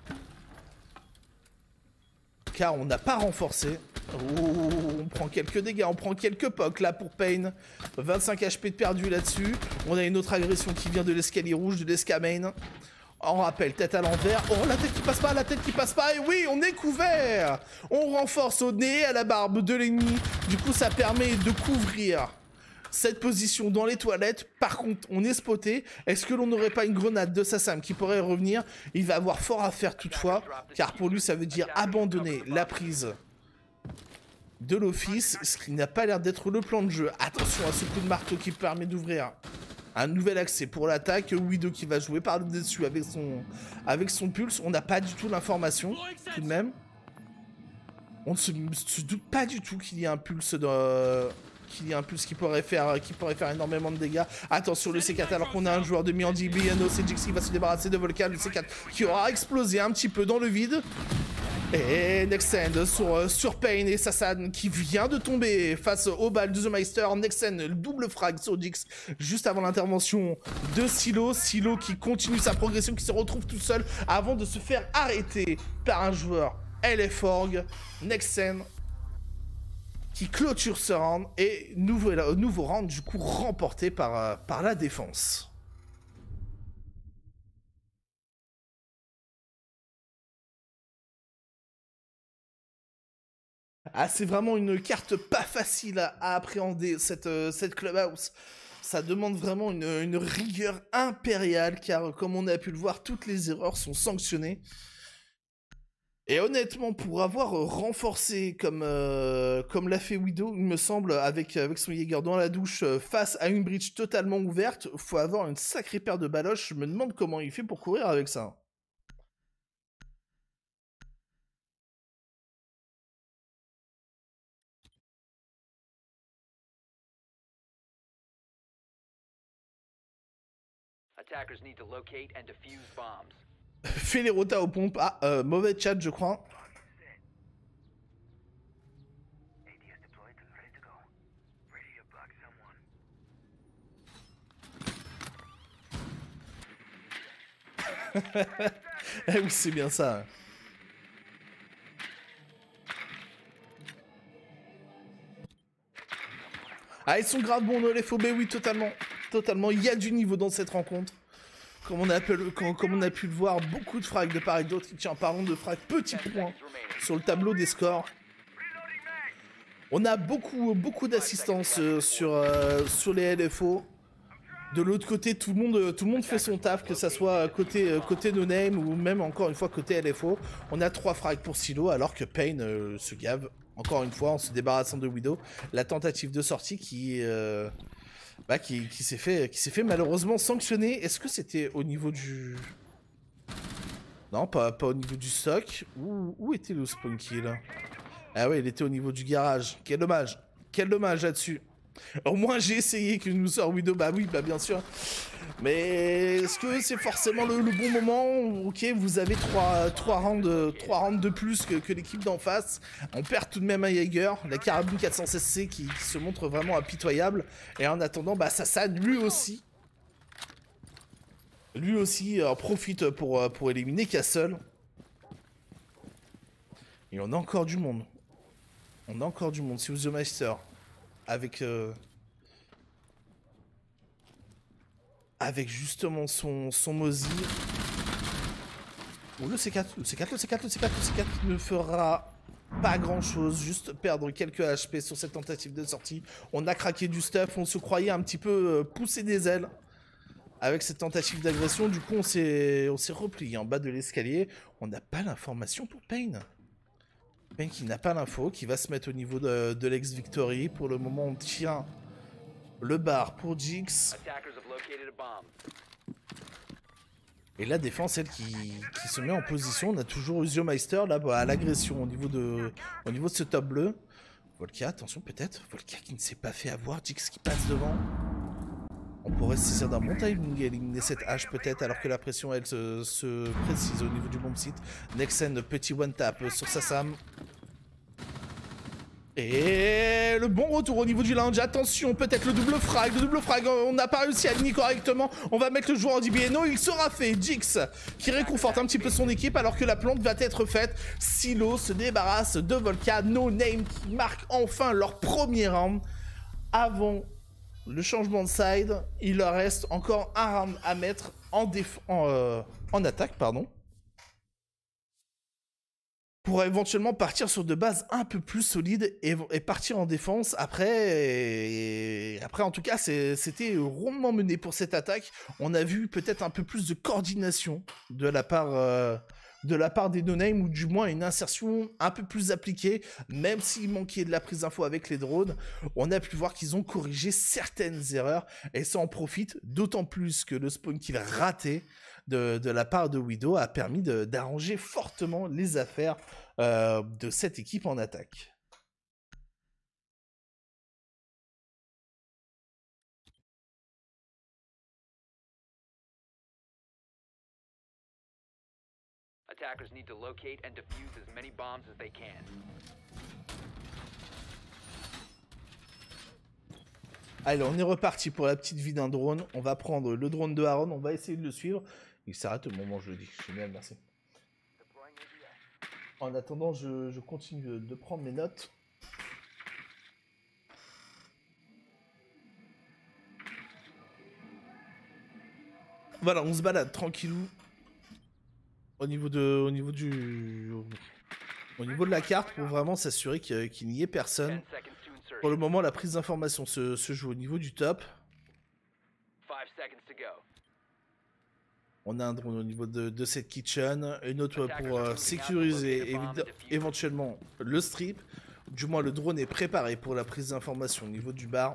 Car on n'a pas renforcé. Oh, on prend quelques dégâts, on prend quelques pocs là pour Pain. 25 HP de perdu là-dessus. On a une autre agression qui vient de l'escalier rouge, de l'escamain. On rappelle, tête à l'envers. Oh, la tête qui passe pas. Et oui, on est couvert. On renforce au nez, à la barbe de l'ennemi. Du coup, ça permet de couvrir cette position dans les toilettes. Par contre, on est spoté. Est-ce que l'on n'aurait pas une grenade de Sassam qui pourrait revenir? Il va avoir fort à faire toutefois. Car pour lui, ça veut dire abandonner la prise de l'office. Ce qui n'a pas l'air d'être le plan de jeu. Attention à ce coup de marteau qui permet d'ouvrir un nouvel accès pour l'attaque. Widow qui va jouer par-dessus avec son pulse. On n'a pas du tout l'information, tout de même. On ne se doute pas du tout qu'il y ait un pulse qui pourrait faire énormément de dégâts. Attention, le C4, alors qu'on a un joueur de Miandi Biano, c'est Jix qui va se débarrasser de Volka. Le C4 qui aura explosé un petit peu dans le vide. Et Nexend sur Pain et Sassan qui vient de tomber face au bal de The Meister. Nexend, le double frag sur Jix juste avant l'intervention de Silo. Silo qui continue sa progression, qui se retrouve tout seul avant de se faire arrêter par un joueur LFORG. Nexend qui clôture ce round et nouveau round du coup remporté par la défense. Ah, c'est vraiment une carte pas facile à appréhender, cette Clubhouse. Ça demande vraiment une rigueur impériale, car comme on a pu le voir, toutes les erreurs sont sanctionnées. Et honnêtement, pour avoir renforcé comme l'a fait Widow, il me semble, avec son Jaeger dans la douche, face à une bridge totalement ouverte, faut avoir une sacrée paire de baloches. Je me demande comment il fait pour courir avec ça. Attackers need to locate and defuse bombs. Fais les rotas aux pompes. Ah, mauvais chat, je crois. Eh oui, c'est bien ça. Ah, ils sont grave bons, les faux, oui, totalement. Totalement, il y a du niveau dans cette rencontre. Comme on a pu le voir, beaucoup de frags de part et d'autre. Tiens, parlons de frags, petit point sur le tableau des scores. On a beaucoup d'assistance sur les LFO. De l'autre côté, tout le monde fait son taf, que ça soit côté No Name ou même encore une fois côté LFO. On a 3 frags pour Silo, alors que Payne se gave encore une fois en se débarrassant de Widow. La tentative de sortie qui s'est fait malheureusement sanctionner. Est-ce que c'était au niveau du... Non, pas au niveau du stock. Où était le spawn kill? Ah ouais, il était au niveau du garage. Quel dommage. Quel dommage là-dessus. Au moins j'ai essayé que nous sort Widow, bah oui, bah bien sûr. Mais est-ce que c'est forcément le bon moment? Ok, vous avez 3 rounds de plus que l'équipe d'en face. On perd tout de même un Jaeger, la carabine 400cc qui se montre vraiment impitoyable. Et en attendant, bah Sassan lui aussi profite pour éliminer Castle. Et on a encore du monde. C'est The Meister. Avec justement son Mozi. Oh, le C4 ne fera pas grand chose, juste perdre quelques HP sur cette tentative de sortie. On a craqué du stuff, on se croyait un petit peu pousser des ailes avec cette tentative d'agression. Du coup, on s'est replié en bas de l'escalier. On n'a pas l'information pour Payne. Payne qui n'a pas l'info, qui va se mettre au niveau de l'ex-victory. Pour le moment, on tient le bar pour Jix. Et la défense, elle, qui se met en position. On a toujours Usiomeister là à l'agression au niveau de ce top bleu. Volka, attention peut-être. Volka qui ne s'est pas fait avoir. Jix qui passe devant. On pourrait se saisir d'un bon timing et éliminer cette hache peut-être, alors que la pression elle se précise au niveau du bomb site. Nexen, petit one tap sur Sassam. Et le bon retour au niveau du lounge. Attention, peut-être le double frag. On n'a pas réussi à aligner correctement. On va mettre le joueur en DBNO. Il sera fait. Jix qui réconforte un petit peu son équipe alors que la plante va être faite. Silo se débarrasse de Volka. No Name qui marque enfin leur premier round avant le changement de side. Il leur reste encore un round à mettre en attaque, pardon. Pour éventuellement partir sur de bases un peu plus solides et partir en défense après. Après, en tout cas, c'était rondement mené pour cette attaque. On a vu peut-être un peu plus de coordination de la part des no-name, ou du moins une insertion un peu plus appliquée, même s'il manquait de la prise d'info avec les drones. On a pu voir qu'ils ont corrigé certaines erreurs, et ça en profite, d'autant plus que le spawn kill raté de la part de Widow a permis d'arranger fortement les affaires de cette équipe en attaque. Attackers need to locate and defuse as many bombs as they can. Allez, on est reparti pour la petite vie d'un drone. On va prendre le drone de Aaron, on va essayer de le suivre. Il s'arrête au moment où je le dis. Génial, merci. En attendant, je continue de prendre mes notes. Voilà, on se balade tranquillou. Au niveau du au niveau de la carte pour vraiment s'assurer qu'il n'y ait 10 personne. seconds to insertion. Pour le moment, la prise d'information se joue au niveau du top. 5 seconds to go. On a un drone au niveau de cette kitchen, une autre pour sécuriser éventuellement le strip. Du moins, le drone est préparé pour la prise d'information au niveau du bar.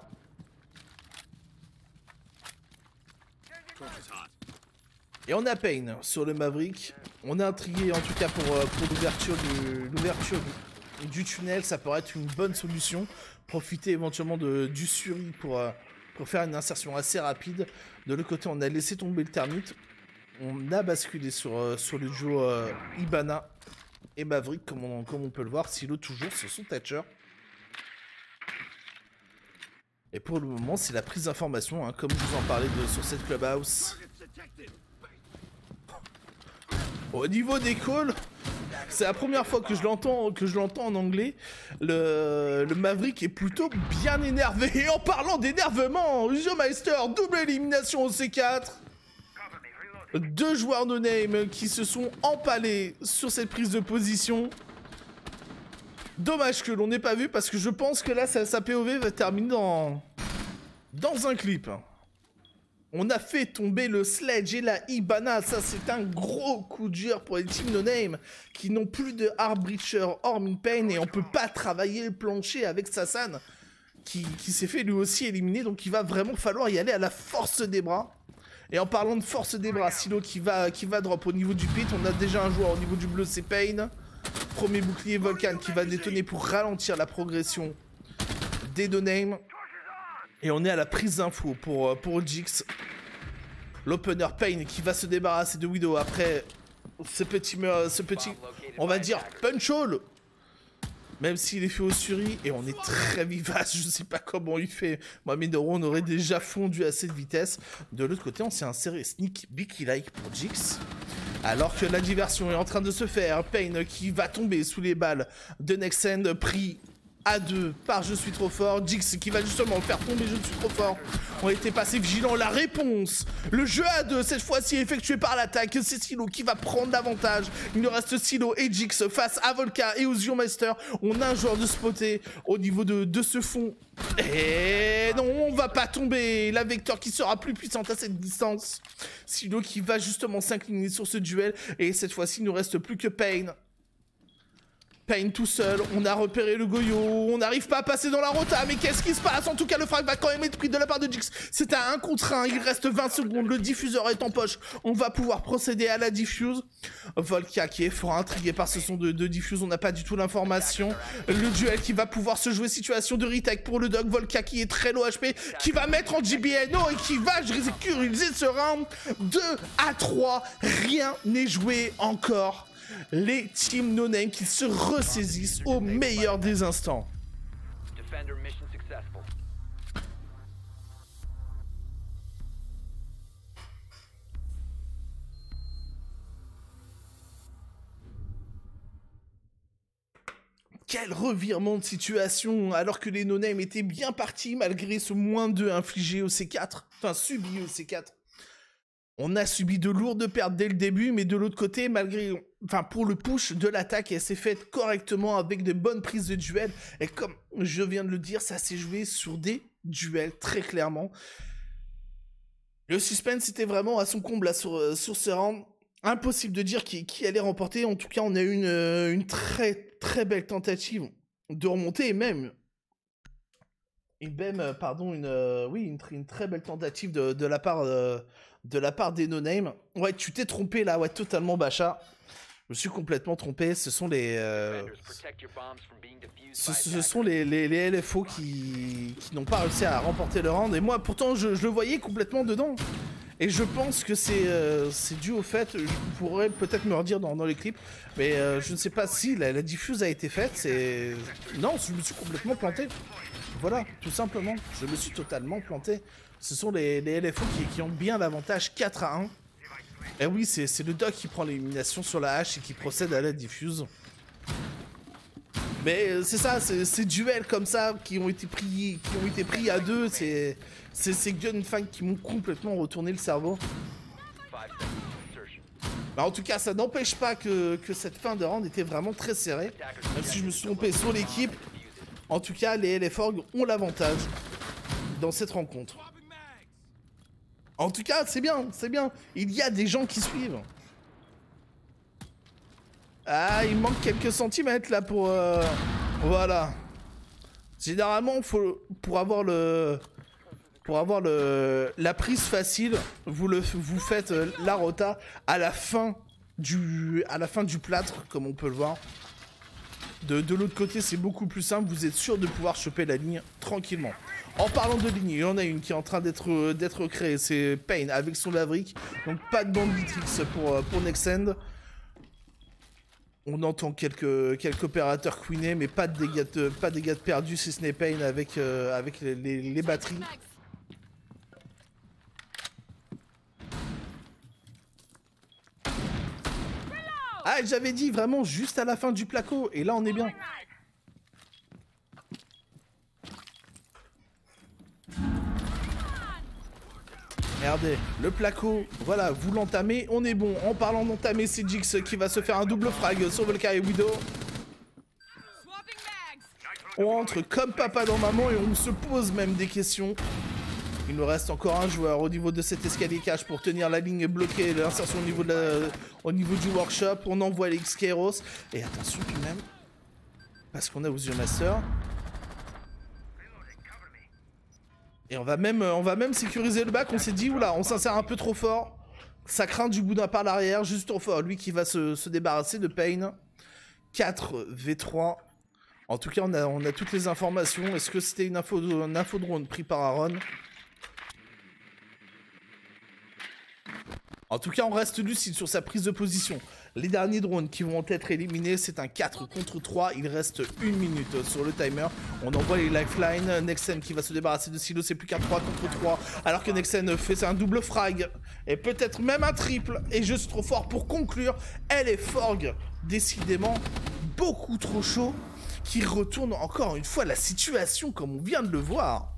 Et on a Payne sur le Maverick. On a intrigué en tout cas pour l'ouverture du tunnel. Ça pourrait être une bonne solution. Profiter éventuellement du Suri pour faire une insertion assez rapide. De l'autre côté, on a laissé tomber le termite. On a basculé sur le duo Ibana et Maverick, comme on peut le voir. Silo toujours sur son Thatcher. Et pour le moment, c'est la prise d'information, hein, comme je vous en parlais sur cette clubhouse. Au niveau des calls, c'est la première fois que je l'entends en anglais. Le Maverick est plutôt bien énervé. Et en parlant d'énervement, Geomeister, double élimination au C4. 2 joueurs no-name qui se sont empalés sur cette prise de position. Dommage que l'on n'ait pas vu parce que je pense que là, sa POV va terminer dans un clip. On a fait tomber le Sledge et la Ibana. Ça, c'est un gros coup dur pour les teams no-name qui n'ont plus de Hard Breacher hormis Payne et on peut pas travailler le plancher avec Sassan qui s'est fait lui aussi éliminer. Donc, il va vraiment falloir y aller à la force des bras. Et en parlant de force des bras, Silo qui va drop au niveau du pit. On a déjà un joueur au niveau du bleu, c'est Payne. Premier bouclier Volcan qui va détonner pour ralentir la progression des no-name. Et on est à la prise d'info pour Jix. L'opener Payne qui va se débarrasser de Widow après ce petit on va dire, punch hole. Même s'il est fait au Suri, et on est très vivace, je sais pas comment il fait. Moi, Minoro, on aurait déjà fondu à cette vitesse. De l'autre côté, on s'est inséré sneak Bicky-like pour Jix. Alors que la diversion est en train de se faire, Payne qui va tomber sous les balles de Nexend, pris à 2 par Je suis trop fort. Jix qui va justement faire tomber Je suis trop fort. On était passé vigilant. La réponse, le jeu à 2, cette fois-ci effectué par l'attaque. C'est Silo qui va prendre l'avantage. Il nous reste Silo et Jix face à Volca et aux Geomeister. On a un joueur de spotter au niveau de ce fond. Et non, on va pas tomber. La Vector qui sera plus puissante à cette distance. Silo qui va justement s'incliner sur ce duel. Et cette fois-ci, il ne nous reste plus que Payne. Payne tout seul, on a repéré le Goyo, on n'arrive pas à passer dans la rota, mais qu'est-ce qui se passe? En tout cas, le frag va quand même être pris de la part de Jix. C'est à 1 contre 1, il reste 20 secondes, le diffuseur est en poche. On va pouvoir procéder à la diffuse. Volca qui est fort intrigué par ce son de diffuse, on n'a pas du tout l'information. Le duel qui va pouvoir se jouer, situation de retake pour le Dog. Volca qui est très low HP, qui va mettre en JBNO et qui va sécuriser ce round. 2 à 3, rien n'est joué encore. Les teams no-name qui se ressaisissent au meilleur des instants. Defender mission successful. Quel revirement de situation alors que les no-name étaient bien partis malgré ce -2 infligé au C4. Enfin, subi au C4. On a subi de lourdes pertes dès le début, mais de l'autre côté, pour le push de l'attaque, elle s'est faite correctement avec de bonnes prises de duel. Et comme je viens de le dire, ça s'est joué sur des duels, très clairement. Le suspense était vraiment à son comble là, sur ce round. Impossible de dire qui allait remporter. En tout cas, on a eu une très très belle tentative de remonter et même... une très belle tentative de la part des no-name. Ouais, tu t'es trompé là, ouais, totalement, Bacha. Je me suis complètement trompé. Ce sont les les LFO qui n'ont pas réussi à remporter le round. Et moi, pourtant, je le voyais complètement dedans. Et je pense que c'est dû au fait, je pourrais peut-être me redire dans les clips, mais je ne sais pas si la diffuse a été faite. Non, je me suis complètement planté. Voilà, tout simplement, je me suis totalement planté. Ce sont les LFO qui ont bien l'avantage 4 à 1. Et oui, c'est le Doc qui prend l'élimination sur la hache et qui procède à la diffuse. Mais c'est ça, ces duels comme ça qui ont été pris à 2, c'est ces Gunfang qui m'ont complètement retourné le cerveau. 5 seconds to insertion. Bah, en tout cas, ça n'empêche pas que cette fin de round était vraiment très serrée. Même si je me suis trompé sur l'équipe, en tout cas, les LFORG ont l'avantage dans cette rencontre. En tout cas, c'est bien, c'est bien. Il y a des gens qui suivent. Ah, il manque quelques centimètres là pour... Voilà. Généralement, pour avoir la prise facile, vous faites la rota à la fin du plâtre, comme on peut le voir. De l'autre côté, c'est beaucoup plus simple. Vous êtes sûr de pouvoir choper la ligne tranquillement. En parlant de ligne, il y en a une qui est en train d'être créée. C'est Pain avec son Laverick. Donc pas de Banditrix pour Nexend. On entend quelques opérateurs queenés, mais pas de dégâts de perdus si ce n'est Pain avec les batteries. Ah, j'avais dit vraiment juste à la fin du placo, et là on est bien. Regardez, le placo, voilà, vous l'entamez, on est bon. En parlant d'entamer, c'est Jix qui va se faire un double frag sur Volkai et Widow. On entre comme papa dans maman et on se pose même des questions. Il nous reste encore un joueur au niveau de cet escalier cache pour tenir la ligne bloquée, l'insertion au niveau du workshop. On envoie les X-Kairos. Et attention tout de même, parce qu'on a aux yeux Master. Et on va même sécuriser le bac. On s'est dit, oula, on s'insère un peu trop fort. Ça craint du boudin par l'arrière, juste trop fort. Lui qui va se débarrasser de Pain. 4v3. En tout cas, on a toutes les informations. Est-ce que c'était une info drone pris par Aaron? En tout cas, on reste lucide sur sa prise de position. Les derniers drones qui vont être éliminés, c'est un 4 contre 3. Il reste 1 minute sur le timer. On envoie les lifelines. Nexen qui va se débarrasser de Silo, c'est plus qu'un 3 contre 3. Alors que Nexen fait un double frag. Et peut-être même un triple. Et juste trop fort pour conclure. LFORG, décidément, beaucoup trop chaud. Qui retourne encore une fois la situation comme on vient de le voir.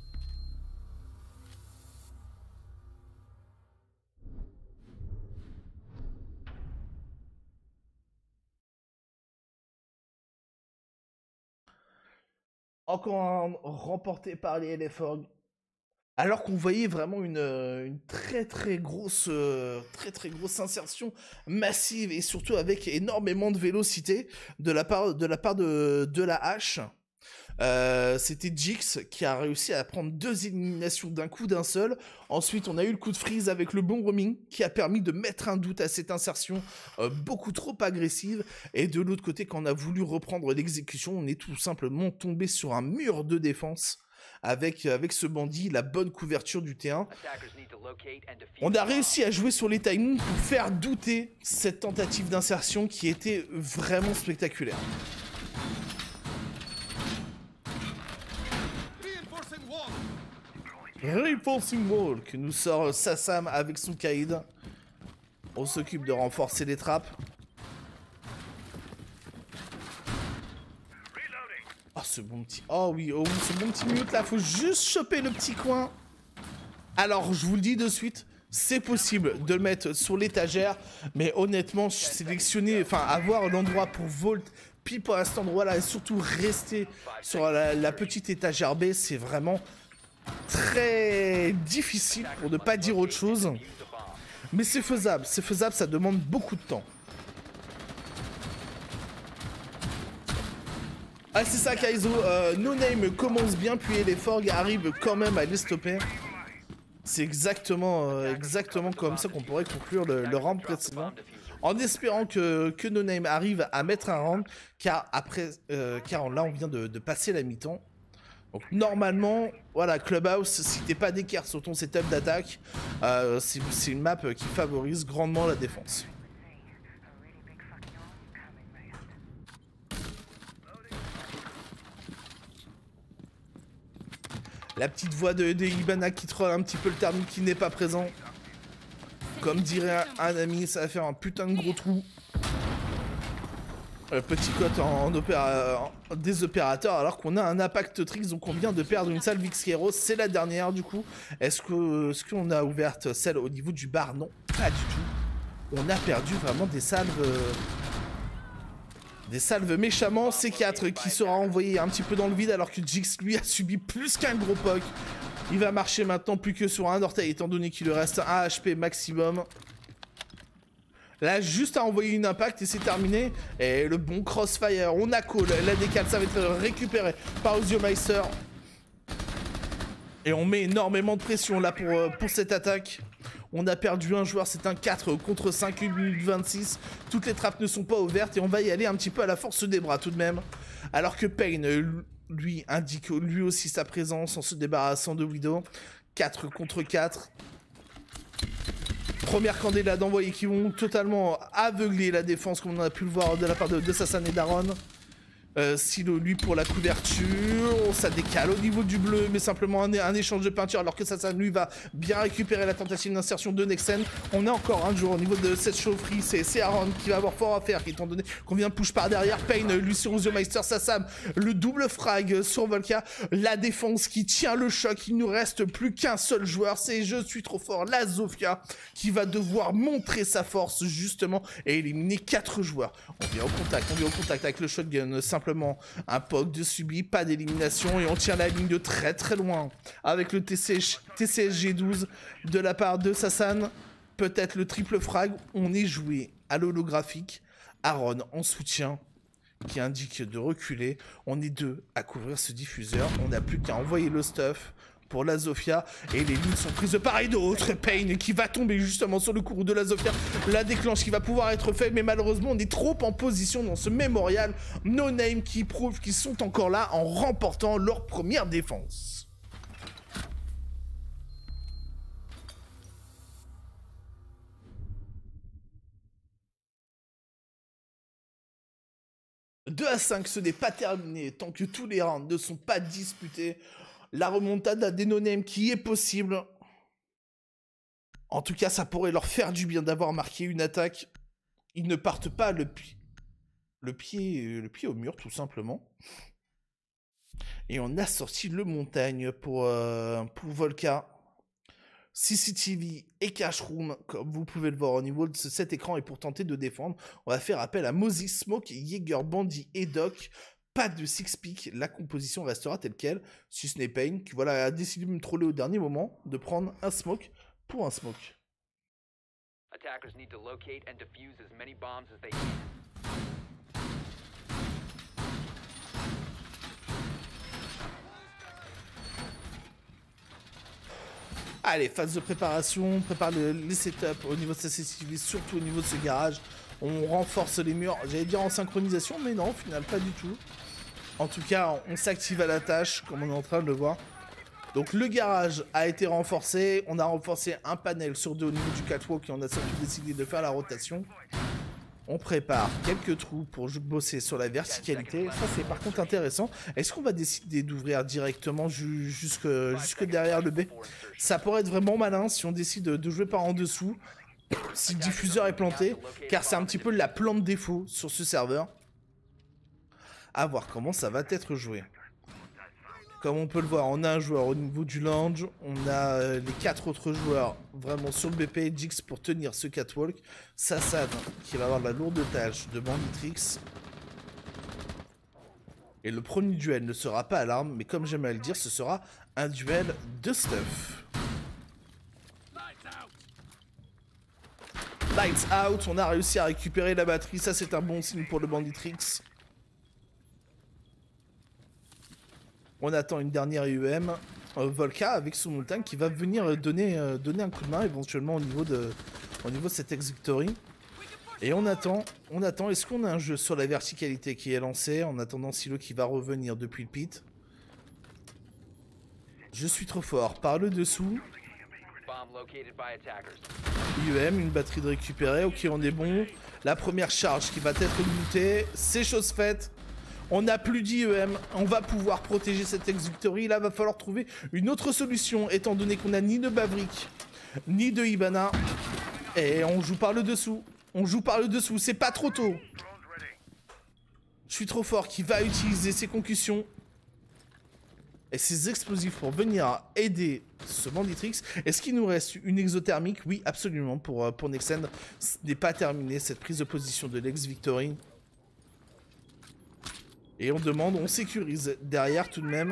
Encore un remporté par les LFORG. Alors qu'on voyait vraiment une très grosse insertion massive et surtout avec énormément de vélocité de la part de la hache. C'était Jix qui a réussi à prendre 2 éliminations d'un coup d'un seul. Ensuite, on a eu le coup de freeze avec le bon roaming qui a permis de mettre un doute à cette insertion beaucoup trop agressive. Et de l'autre côté, quand on a voulu reprendre l'exécution, on est tout simplement tombé sur un mur de défense avec ce bandit, la bonne couverture du T1. On a réussi à jouer sur les timings pour faire douter cette tentative d'insertion qui était vraiment spectaculaire. Reinforcing Wall que nous sort Sassam avec son Kaïd. On s'occupe de renforcer les trappes. Oh ce bon petit... Oh oui, ce bon petit mute là, faut juste choper le petit coin. Alors je vous le dis de suite, c'est possible de le mettre sur l'étagère. Mais honnêtement, sélectionner, enfin avoir l'endroit pour Vault pile à cet endroit là et surtout rester sur la petite étagère B, c'est vraiment très difficile pour ne pas dire autre chose. Mais c'est faisable, ça demande beaucoup de temps. Ah c'est ça Kaizo, No Name commence bien puis LFORG arrive quand même à les stopper. C'est exactement comme ça qu'on pourrait conclure le round précédent. En espérant que No Name arrive à mettre un round, car là on vient de passer la mi-temps. Donc normalement, voilà, Clubhouse, si t'es pas d'équerre sur ton setup d'attaque, c'est une map qui favorise grandement la défense. La petite voix de Ibana qui troll un petit peu le thermique qui n'est pas présent. Comme dirait un ami, ça va faire un putain de gros trou. Petit cote des opérateurs alors qu'on a un Impact Trix, donc on vient de perdre une salle Vix-Kairos, c'est la dernière du coup. Est-ce qu'on a ouverte celle au niveau du bar? Non, pas du tout. On a perdu vraiment des salves... Des salves méchamment. C4 qui sera envoyé un petit peu dans le vide alors que Jix lui a subi plus qu'un gros poke. Il va marcher maintenant plus que sur un orteil étant donné qu'il lui reste un HP maximum. Là, juste à envoyer une impact et c'est terminé. Et le bon crossfire, on a call. La décale, ça va être récupéré par Osiomeister. Et on met énormément de pression là pour cette attaque. On a perdu un joueur, c'est un 4 contre 5, 1 minute 26. Toutes les trappes ne sont pas ouvertes et on va y aller un petit peu à la force des bras tout de même. Alors que Payne, lui, indique lui aussi sa présence en se débarrassant de Widow. 4 contre 4. Première candélade envoyée qui vont totalement aveugler la défense comme on a pu le voir de la part de Sassan et d'Aaron. Silo lui pour la couverture, ça décale au niveau du bleu, mais simplement un échange de peinture alors que Sassan lui va bien récupérer la tentative d'insertion de Nexen. On a encore un jour au niveau de cette chaufferie, c'est Aaron qui va avoir fort à faire étant donné qu'on vient push par derrière. Payne lui sur Osiomeister, Sassan le double frag sur Volka, la défense qui tient le choc, il nous reste plus qu'un seul joueur, c'est Je suis trop fort, la Zofia qui va devoir montrer sa force justement et éliminer 4 joueurs. On vient au contact avec le shotgun, simplement un poke de subi, pas d'élimination et on tient la ligne de très très loin avec le TCSG 12 de la part de Sassan. Peut-être le triple frag, on est joué à l'holographique. Aaron en soutien qui indique de reculer. On est 2 à couvrir ce diffuseur. On n'a plus qu'à envoyer le stuff pour la Zofia et les lignes sont prises de part et d'autre. Payne qui va tomber justement sur le courroux de la Zofia, la déclenche qui va pouvoir être faite, mais malheureusement on est trop en position dans ce mémorial. No Name qui prouve qu'ils sont encore là en remportant leur première défense. « 2-5, ce n'est pas terminé tant que tous les rounds ne sont pas disputés. La remontada des no-name qui est possible. En tout cas, ça pourrait leur faire du bien d'avoir marqué une attaque. Ils ne partent pas le pied au mur, tout simplement. Et on a sorti le montagne pour Volka. CCTV et Cashroom, comme vous pouvez le voir au niveau de cet écran. Et pour tenter de défendre, on va faire appel à Moses, Smoke, Jaeger, Bandit et Doc. Pas de six-pick, la composition restera telle quelle, si ce n'est Payne, qui voilà, a décidé de me troller au dernier moment, de prendre un smoke pour un smoke. Attackers need to locate and defuse as many bombs as they can. Allez, phase de préparation, on prépare les setups au niveau de sa CCTV, surtout au niveau de ce garage. On renforce les murs, j'allais dire en synchronisation, mais non, au final, pas du tout. En tout cas, on s'active à la tâche, comme on est en train de le voir. Donc le garage a été renforcé, on a renforcé un panel sur 2 au niveau du catwalk et on a surtout décidé de faire la rotation. On prépare quelques trous pour bosser sur la verticalité, ça c'est par contre intéressant. Est-ce qu'on va décider d'ouvrir directement jusque derrière le B? Ça pourrait être vraiment malin si on décide de jouer par en dessous, si le diffuseur est planté, car c'est un petit peu la plante défaut sur ce serveur. À voir comment ça va être joué. Comme on peut le voir, on a un joueur au niveau du lounge, on a les 4 autres joueurs vraiment sur le BP, Jix pour tenir ce catwalk, Sassan qui va avoir la lourde tâche de Banditrix. Et le premier duel ne sera pas à l'arme, mais comme j'aime à le dire, ce sera un duel de stuff. Lights out, on a réussi à récupérer la batterie, ça c'est un bon signe pour le Banditrix. On attend une dernière IEM, Volka avec son montagne qui va venir donner un coup de main éventuellement au niveau de cette Exvictory. Et on attend, est-ce qu'on a un jeu sur la verticalité qui est lancé en attendant Silo qui va revenir depuis le pit. Je suis trop fort, par le dessous. IEM, une batterie de récupérer, ok on est bon. La première charge qui va être lootée, c'est chose faite. On n'a plus d'IEM, on va pouvoir protéger cette Exvictory. Là, va falloir trouver une autre solution, étant donné qu'on n'a ni de Maverick, ni de Hibana. Et on joue par le dessous. On joue par le dessous, c'est pas trop tôt. Je suis trop fort, qui va utiliser ses concussions. et ses explosifs pour venir aider ce Banditrix. Est-ce qu'il nous reste une exothermique? Oui, absolument, pour Nexen. Ce n'est pas terminé, cette prise de position de l'ex-Victory. Et on demande, on sécurise derrière tout de même.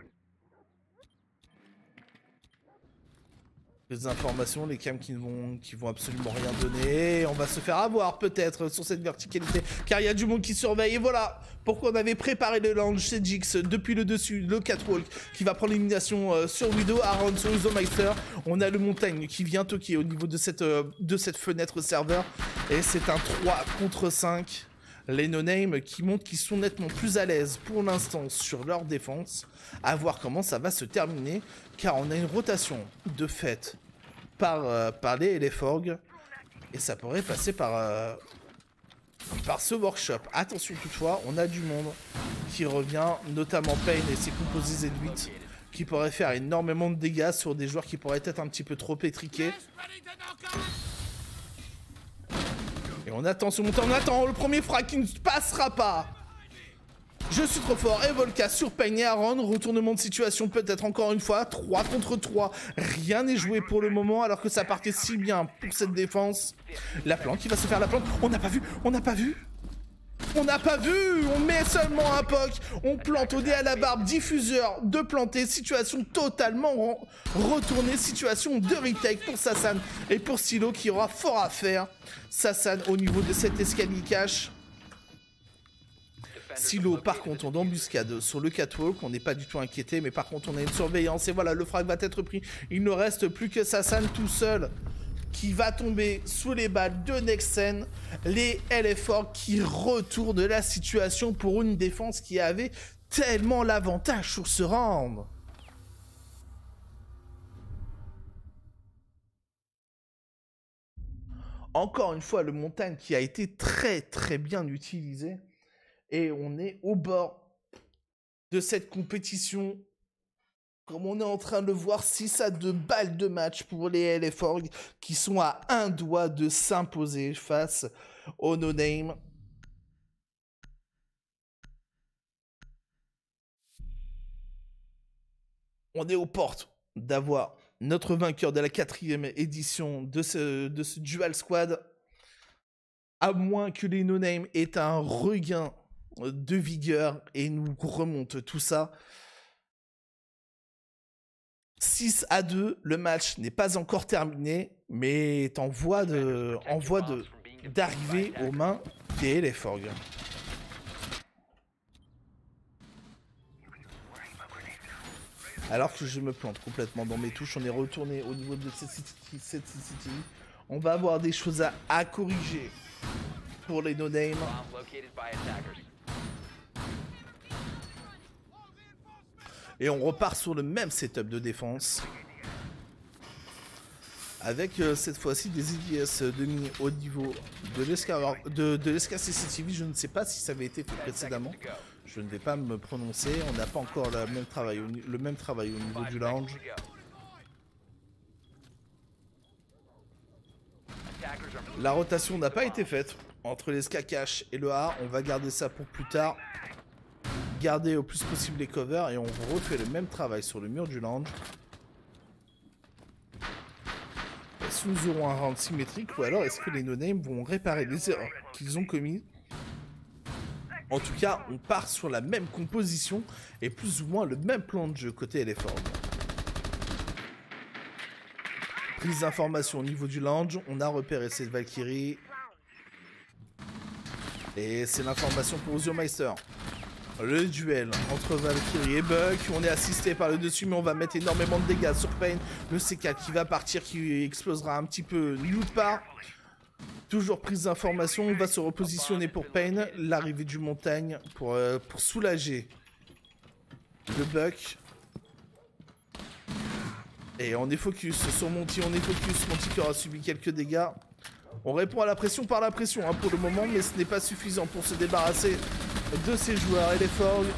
Les informations, les cams qui vont absolument rien donner. On va se faire avoir peut-être sur cette verticalité, car il y a du monde qui surveille. Et voilà pourquoi on avait préparé le launch chez Jix depuis le dessus, le catwalk qui va prendre l'élimination sur Widow, Aaron sur Isomeister. On a le Montagne qui vient toquer au niveau de cette fenêtre serveur. Et c'est un 3 contre 5. Les no-name qui montrent qu'ils sont nettement plus à l'aise pour l'instant sur leur défense. À voir comment ça va se terminer, car on a une rotation de fait par les LFORG. Et ça pourrait passer par ce workshop. Attention toutefois, on a du monde qui revient, notamment Pain et ses composés Z8, qui pourraient faire énormément de dégâts sur des joueurs qui pourraient être un petit peu trop étriqués. Et on attend ce montant, on attend le premier frag qui ne passera pas. Je suis trop fort. Et Volka sur Pain et Aaron. Retournement de situation peut-être encore une fois. 3 contre 3. Rien n'est joué pour le moment alors que ça partait si bien pour cette défense. La plante qui va se faire la plante. On n'a pas vu. On n'a pas vu. On n'a pas vu. On met seulement un POC. On plante au dé à la barbe. Diffuseur de planter. Situation totalement retournée. Situation de retake pour Sassan et pour Silo qui aura fort à faire. Sassan au niveau de cet escalier cache. Silo, par contre, on embuscade sur le catwalk, on n'est pas du tout inquiété, mais par contre, on a une surveillance, et voilà, le frag va être pris. Il ne reste plus que Sassan tout seul, qui va tomber sous les balles de Nexen. Les LFORG qui retournent la situation pour une défense qui avait tellement l'avantage sur ce round. Encore une fois, le Montagne qui a été très très bien utilisé. Et on est au bord de cette compétition. Comme on est en train de voir, 6 à 2 balles de match pour les LFORG qui sont à un doigt de s'imposer face au no-name. On est aux portes d'avoir notre vainqueur de la 4e édition de ce Dual Squad. À moins que les no-name aient un regain de vigueur et nous remonte tout ça. 6 à 2, le match n'est pas encore terminé, mais est en voie d'arriver aux mains des LFORG. Alors que je me plante complètement dans mes touches, on est retourné au niveau de cette CCTV. On va avoir des choses à corriger pour les no-name. Et on repart sur le même setup de défense. Avec cette fois-ci des IDS demi au niveau de l'ESCA CCTV. Je ne sais pas si ça avait été fait précédemment. Je ne vais pas me prononcer. On n'a pas encore le même travail au niveau du lounge. La rotation n'a pas été faite entre les SK cache et le A. On va garder ça pour plus tard. Garder au plus possible les covers et on refait le même travail sur le mur du lounge. Est-ce que nous aurons un round symétrique ou alors est-ce que les no-name vont réparer les erreurs qu'ils ont commises? En tout cas, on part sur la même composition et plus ou moins le même plan de jeu côté LFORG. Prise d'information au niveau du lounge, on a repéré cette Valkyrie. Et c'est l'information pour Osiomeister. Le duel entre Valkyrie et Buck, on est assisté par le dessus, mais on va mettre énormément de dégâts sur Pain. Le C4 qui va partir, qui explosera un petit peu nulle part. Toujours prise d'information, on va se repositionner pour Pain. L'arrivée du Montagne pour soulager le Buck. Et on est focus sur Monty, Monty qui aura subi quelques dégâts. On répond à la pression par la pression pour le moment, mais ce n'est pas suffisant pour se débarrasser de ces joueurs LFORG.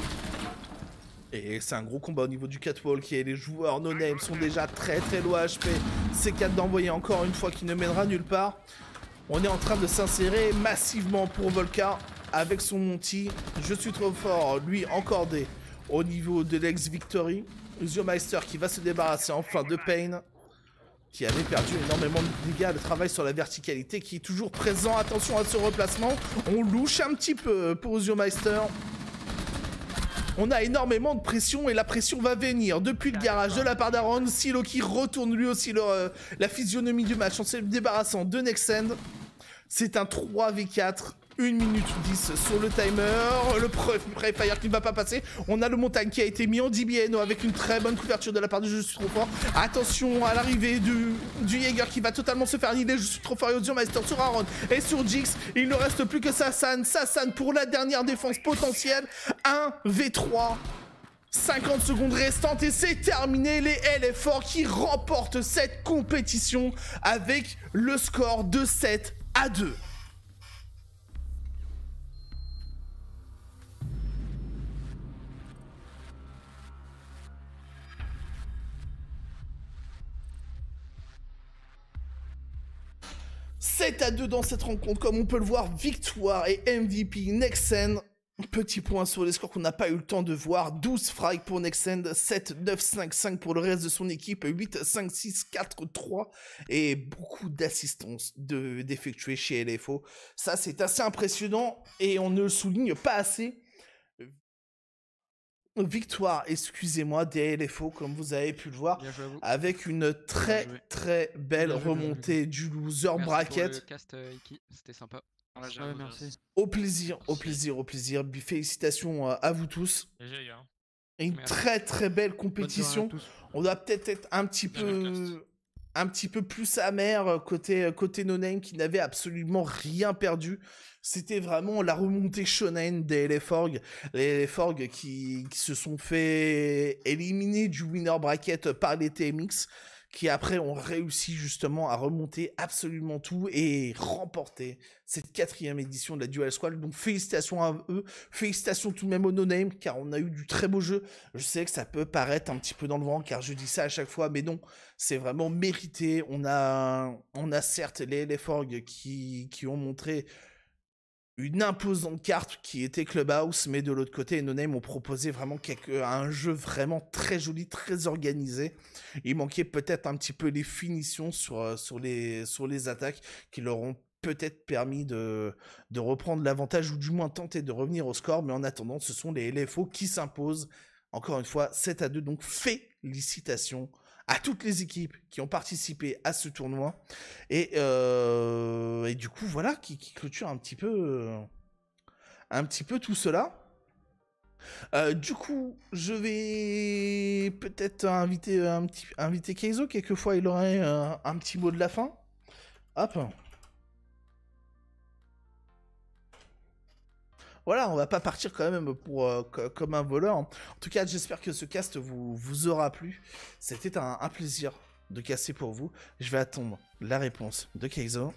Et c'est un gros combat au niveau du catwalk et les joueurs no-name sont déjà très low HP. C4 d'envoyer encore une fois qui ne mènera nulle part. On est en train de s'insérer massivement pour Volka avec son Monty. Je suis trop fort, lui encordé au niveau de l'ex-victory. Uziomeister qui va se débarrasser enfin de Pain, qui avait perdu énormément de dégâts. Le travail sur la verticalité qui est toujours présent. Attention à ce replacement. On louche un petit peu pour Uziomeister. On a énormément de pression et la pression va venir depuis le garage de la part d'Aaron. Silo qui retourne lui aussi la physionomie du match en se débarrassant de Nexend. C'est un 3v4. 1 minute 10 sur le timer. Le Prefire qui ne va pas passer. On a le Montagne qui a été mis en DBNO avec une très bonne couverture de la part de Je suis trop fort. Attention à l'arrivée du Jaeger qui va totalement se faire annihiler. Je suis trop fort et Uziomeister sur Aaron et sur Jix. Il ne reste plus que Sassan. Sassan pour la dernière défense potentielle. 1v3. 50 secondes restantes et c'est terminé. Les LFR qui remportent cette compétition avec le score de 7-2. « 7-2 dans cette rencontre, comme on peut le voir, victoire et MVP Nexen. Petit point sur les scores qu'on n'a pas eu le temps de voir. 12 frags pour Nexen, 7, 9, 5, 5 pour le reste de son équipe, 8, 5, 6, 4, 3 et beaucoup d'assistance d'effectuer chez LFO. Ça, c'est assez impressionnant et on ne le souligne pas assez. Victoire, excusez-moi, des LFO, comme vous avez pu le voir, avec une très très belle remontée du loser bracket. Pour le cast, Iki, c'était sympa. Merci. Au plaisir, au plaisir, au plaisir. Félicitations à vous tous. Et une très très belle compétition. On doit peut-être être un petit peu plus amer côté No Name qui n'avait absolument rien perdu. C'était vraiment la remontée shonen des LFORG. Les LFORG qui se sont fait éliminer du winner bracket par les TMX, qui après ont réussi justement à remonter absolument tout et remporter cette 4e édition de la Dual Squad. Donc félicitations à eux, félicitations tout de même au No Name, car on a eu du très beau jeu. Je sais que ça peut paraître un petit peu dans le vent, car je dis ça à chaque fois, mais non, c'est vraiment mérité. On a certes les LFORG qui ont montré une imposante carte qui était Clubhouse, mais de l'autre côté, No Name ont proposé vraiment un jeu vraiment très joli, très organisé. Il manquait peut-être un petit peu les finitions sur les attaques qui leur ont peut-être permis de reprendre l'avantage ou du moins tenter de revenir au score, mais en attendant, ce sont les LFO qui s'imposent. Encore une fois, 7-2, donc félicitations à toutes les équipes qui ont participé à ce tournoi et du coup voilà qui clôture un petit peu tout cela. Du coup je vais peut-être inviter Keizo. Quelquefois il aurait un petit mot de la fin. Hop. Voilà, on va pas partir quand même comme un voleur. En tout cas, j'espère que ce cast vous aura plu. C'était un plaisir de casser pour vous. Je vais attendre la réponse de Keizo.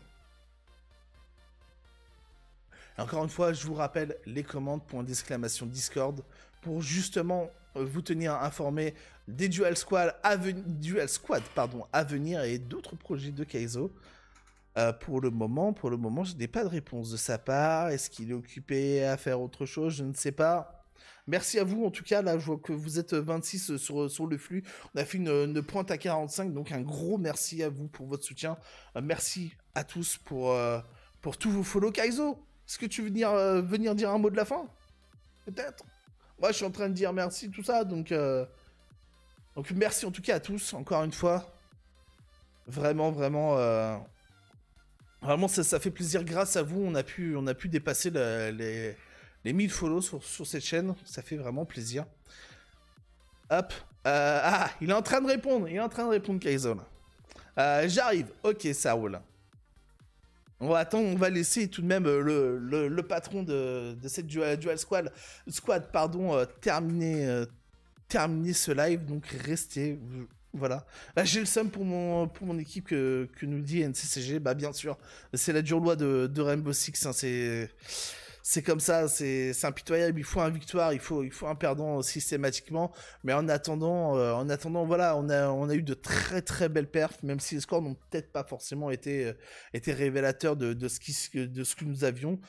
Et encore une fois, je vous rappelle les commandes, Discord, pour justement vous tenir informé des Dual Squad à venir et d'autres projets de Keizo. Pour le moment, je n'ai pas de réponse de sa part. Est-ce qu'il est occupé à faire autre chose? Je ne sais pas. Merci à vous, en tout cas. Là, je vois que vous êtes 26 sur le flux. On a fait une pointe à 45, donc un gros merci à vous pour votre soutien. Merci à tous pour tous vos follow. Keizo, est-ce que tu veux venir dire un mot de la fin? Peut-être. Moi, je suis en train de dire merci, tout ça. Donc merci en tout cas à tous, encore une fois. Vraiment, vraiment, ça fait plaisir. Grâce à vous, on a pu dépasser les 1000 follows sur cette chaîne. Ça fait vraiment plaisir. Hop. Il est en train de répondre. Keizo. J'arrive. Ok, ça roule. On va laisser tout de même le patron de cette Dual Squad, terminer ce live. Donc, restez... Voilà. J'ai le seum pour mon équipe que nous dit NCCG. Bien sûr, c'est la dure loi de Rainbow Six. Hein, c'est comme ça, c'est impitoyable. Il faut un victoire, il faut un perdant systématiquement. Mais en attendant, voilà, on a eu de très très belles perfs, même si les scores n'ont peut-être pas forcément été révélateurs de ce que nous avions.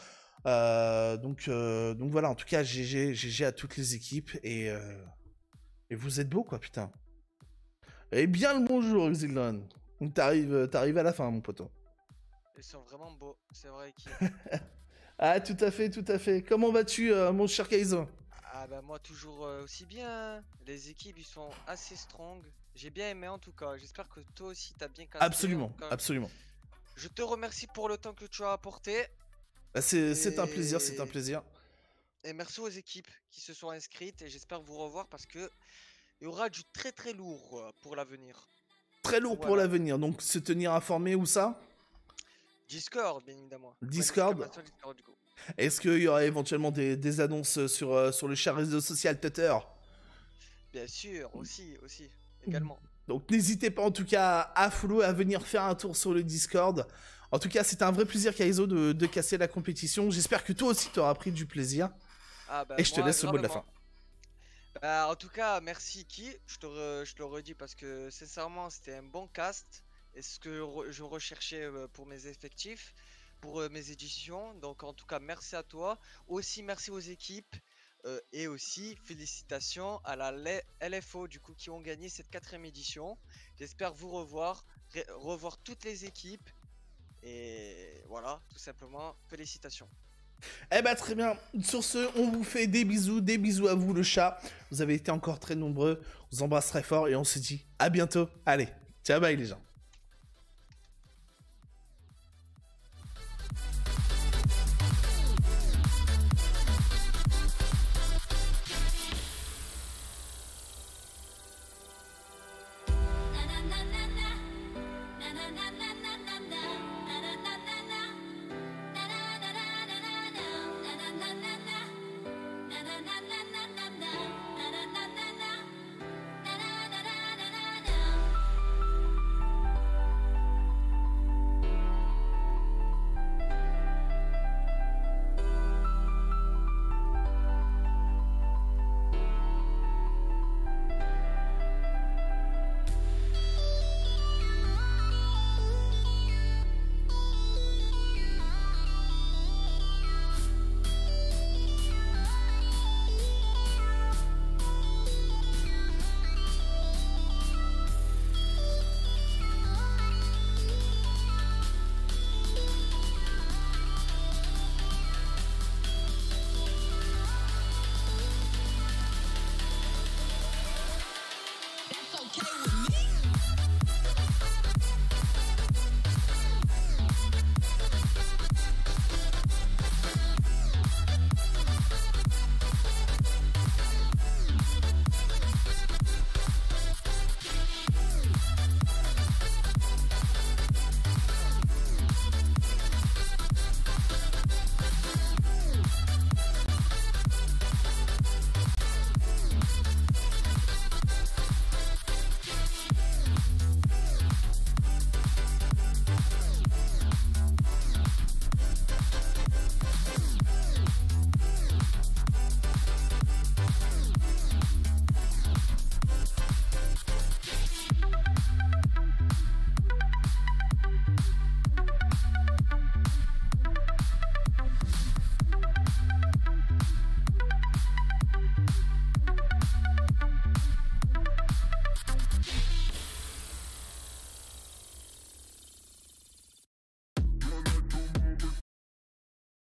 Donc voilà, en tout cas, GG à toutes les équipes et vous êtes beaux, quoi, putain. Eh bien le bonjour, Xildon. T'arrives à la fin, mon poteau. Ils sont vraiment beaux, c'est vrai. Ah, tout à fait. Comment vas-tu, mon cher Kaizo? Ah bah moi toujours aussi bien. Les équipes ils sont assez strong. J'ai bien aimé en tout cas. J'espère que toi aussi t'as bien casté. Absolument, absolument. Je te remercie pour le temps que tu as apporté. Bah, c'est un plaisir, c'est un plaisir. Et merci aux équipes qui se sont inscrites et j'espère vous revoir parce que il y aura du très très lourd pour l'avenir. Très lourd pour l'avenir, donc se tenir informé où ça? Discord, bien évidemment. Discord. Discord du coup. Est-ce qu'il y aura éventuellement des annonces sur le cher réseau social Twitter? Bien sûr, aussi, également. Donc n'hésitez pas en tout cas à follow, à venir faire un tour sur le Discord. En tout cas, c'était un vrai plaisir, Kaizo, de casser la compétition. J'espère que toi aussi, tu auras pris du plaisir. Ah bah, et je te laisse le mot de la fin. Bah, en tout cas, merci Ki. Je te le redis parce que sincèrement, c'était un bon cast. Et ce que je recherchais pour mes effectifs, pour mes éditions. Donc en tout cas, merci à toi. Aussi, merci aux équipes. Et aussi, félicitations à la LFO du coup qui ont gagné cette 4ème édition. J'espère vous revoir toutes les équipes. Et voilà, tout simplement, félicitations. Eh bah très bien, sur ce, on vous fait des bisous à vous le chat. Vous avez été encore très nombreux, on vous embrasse très fort et on se dit à bientôt. Allez, ciao bye les gens.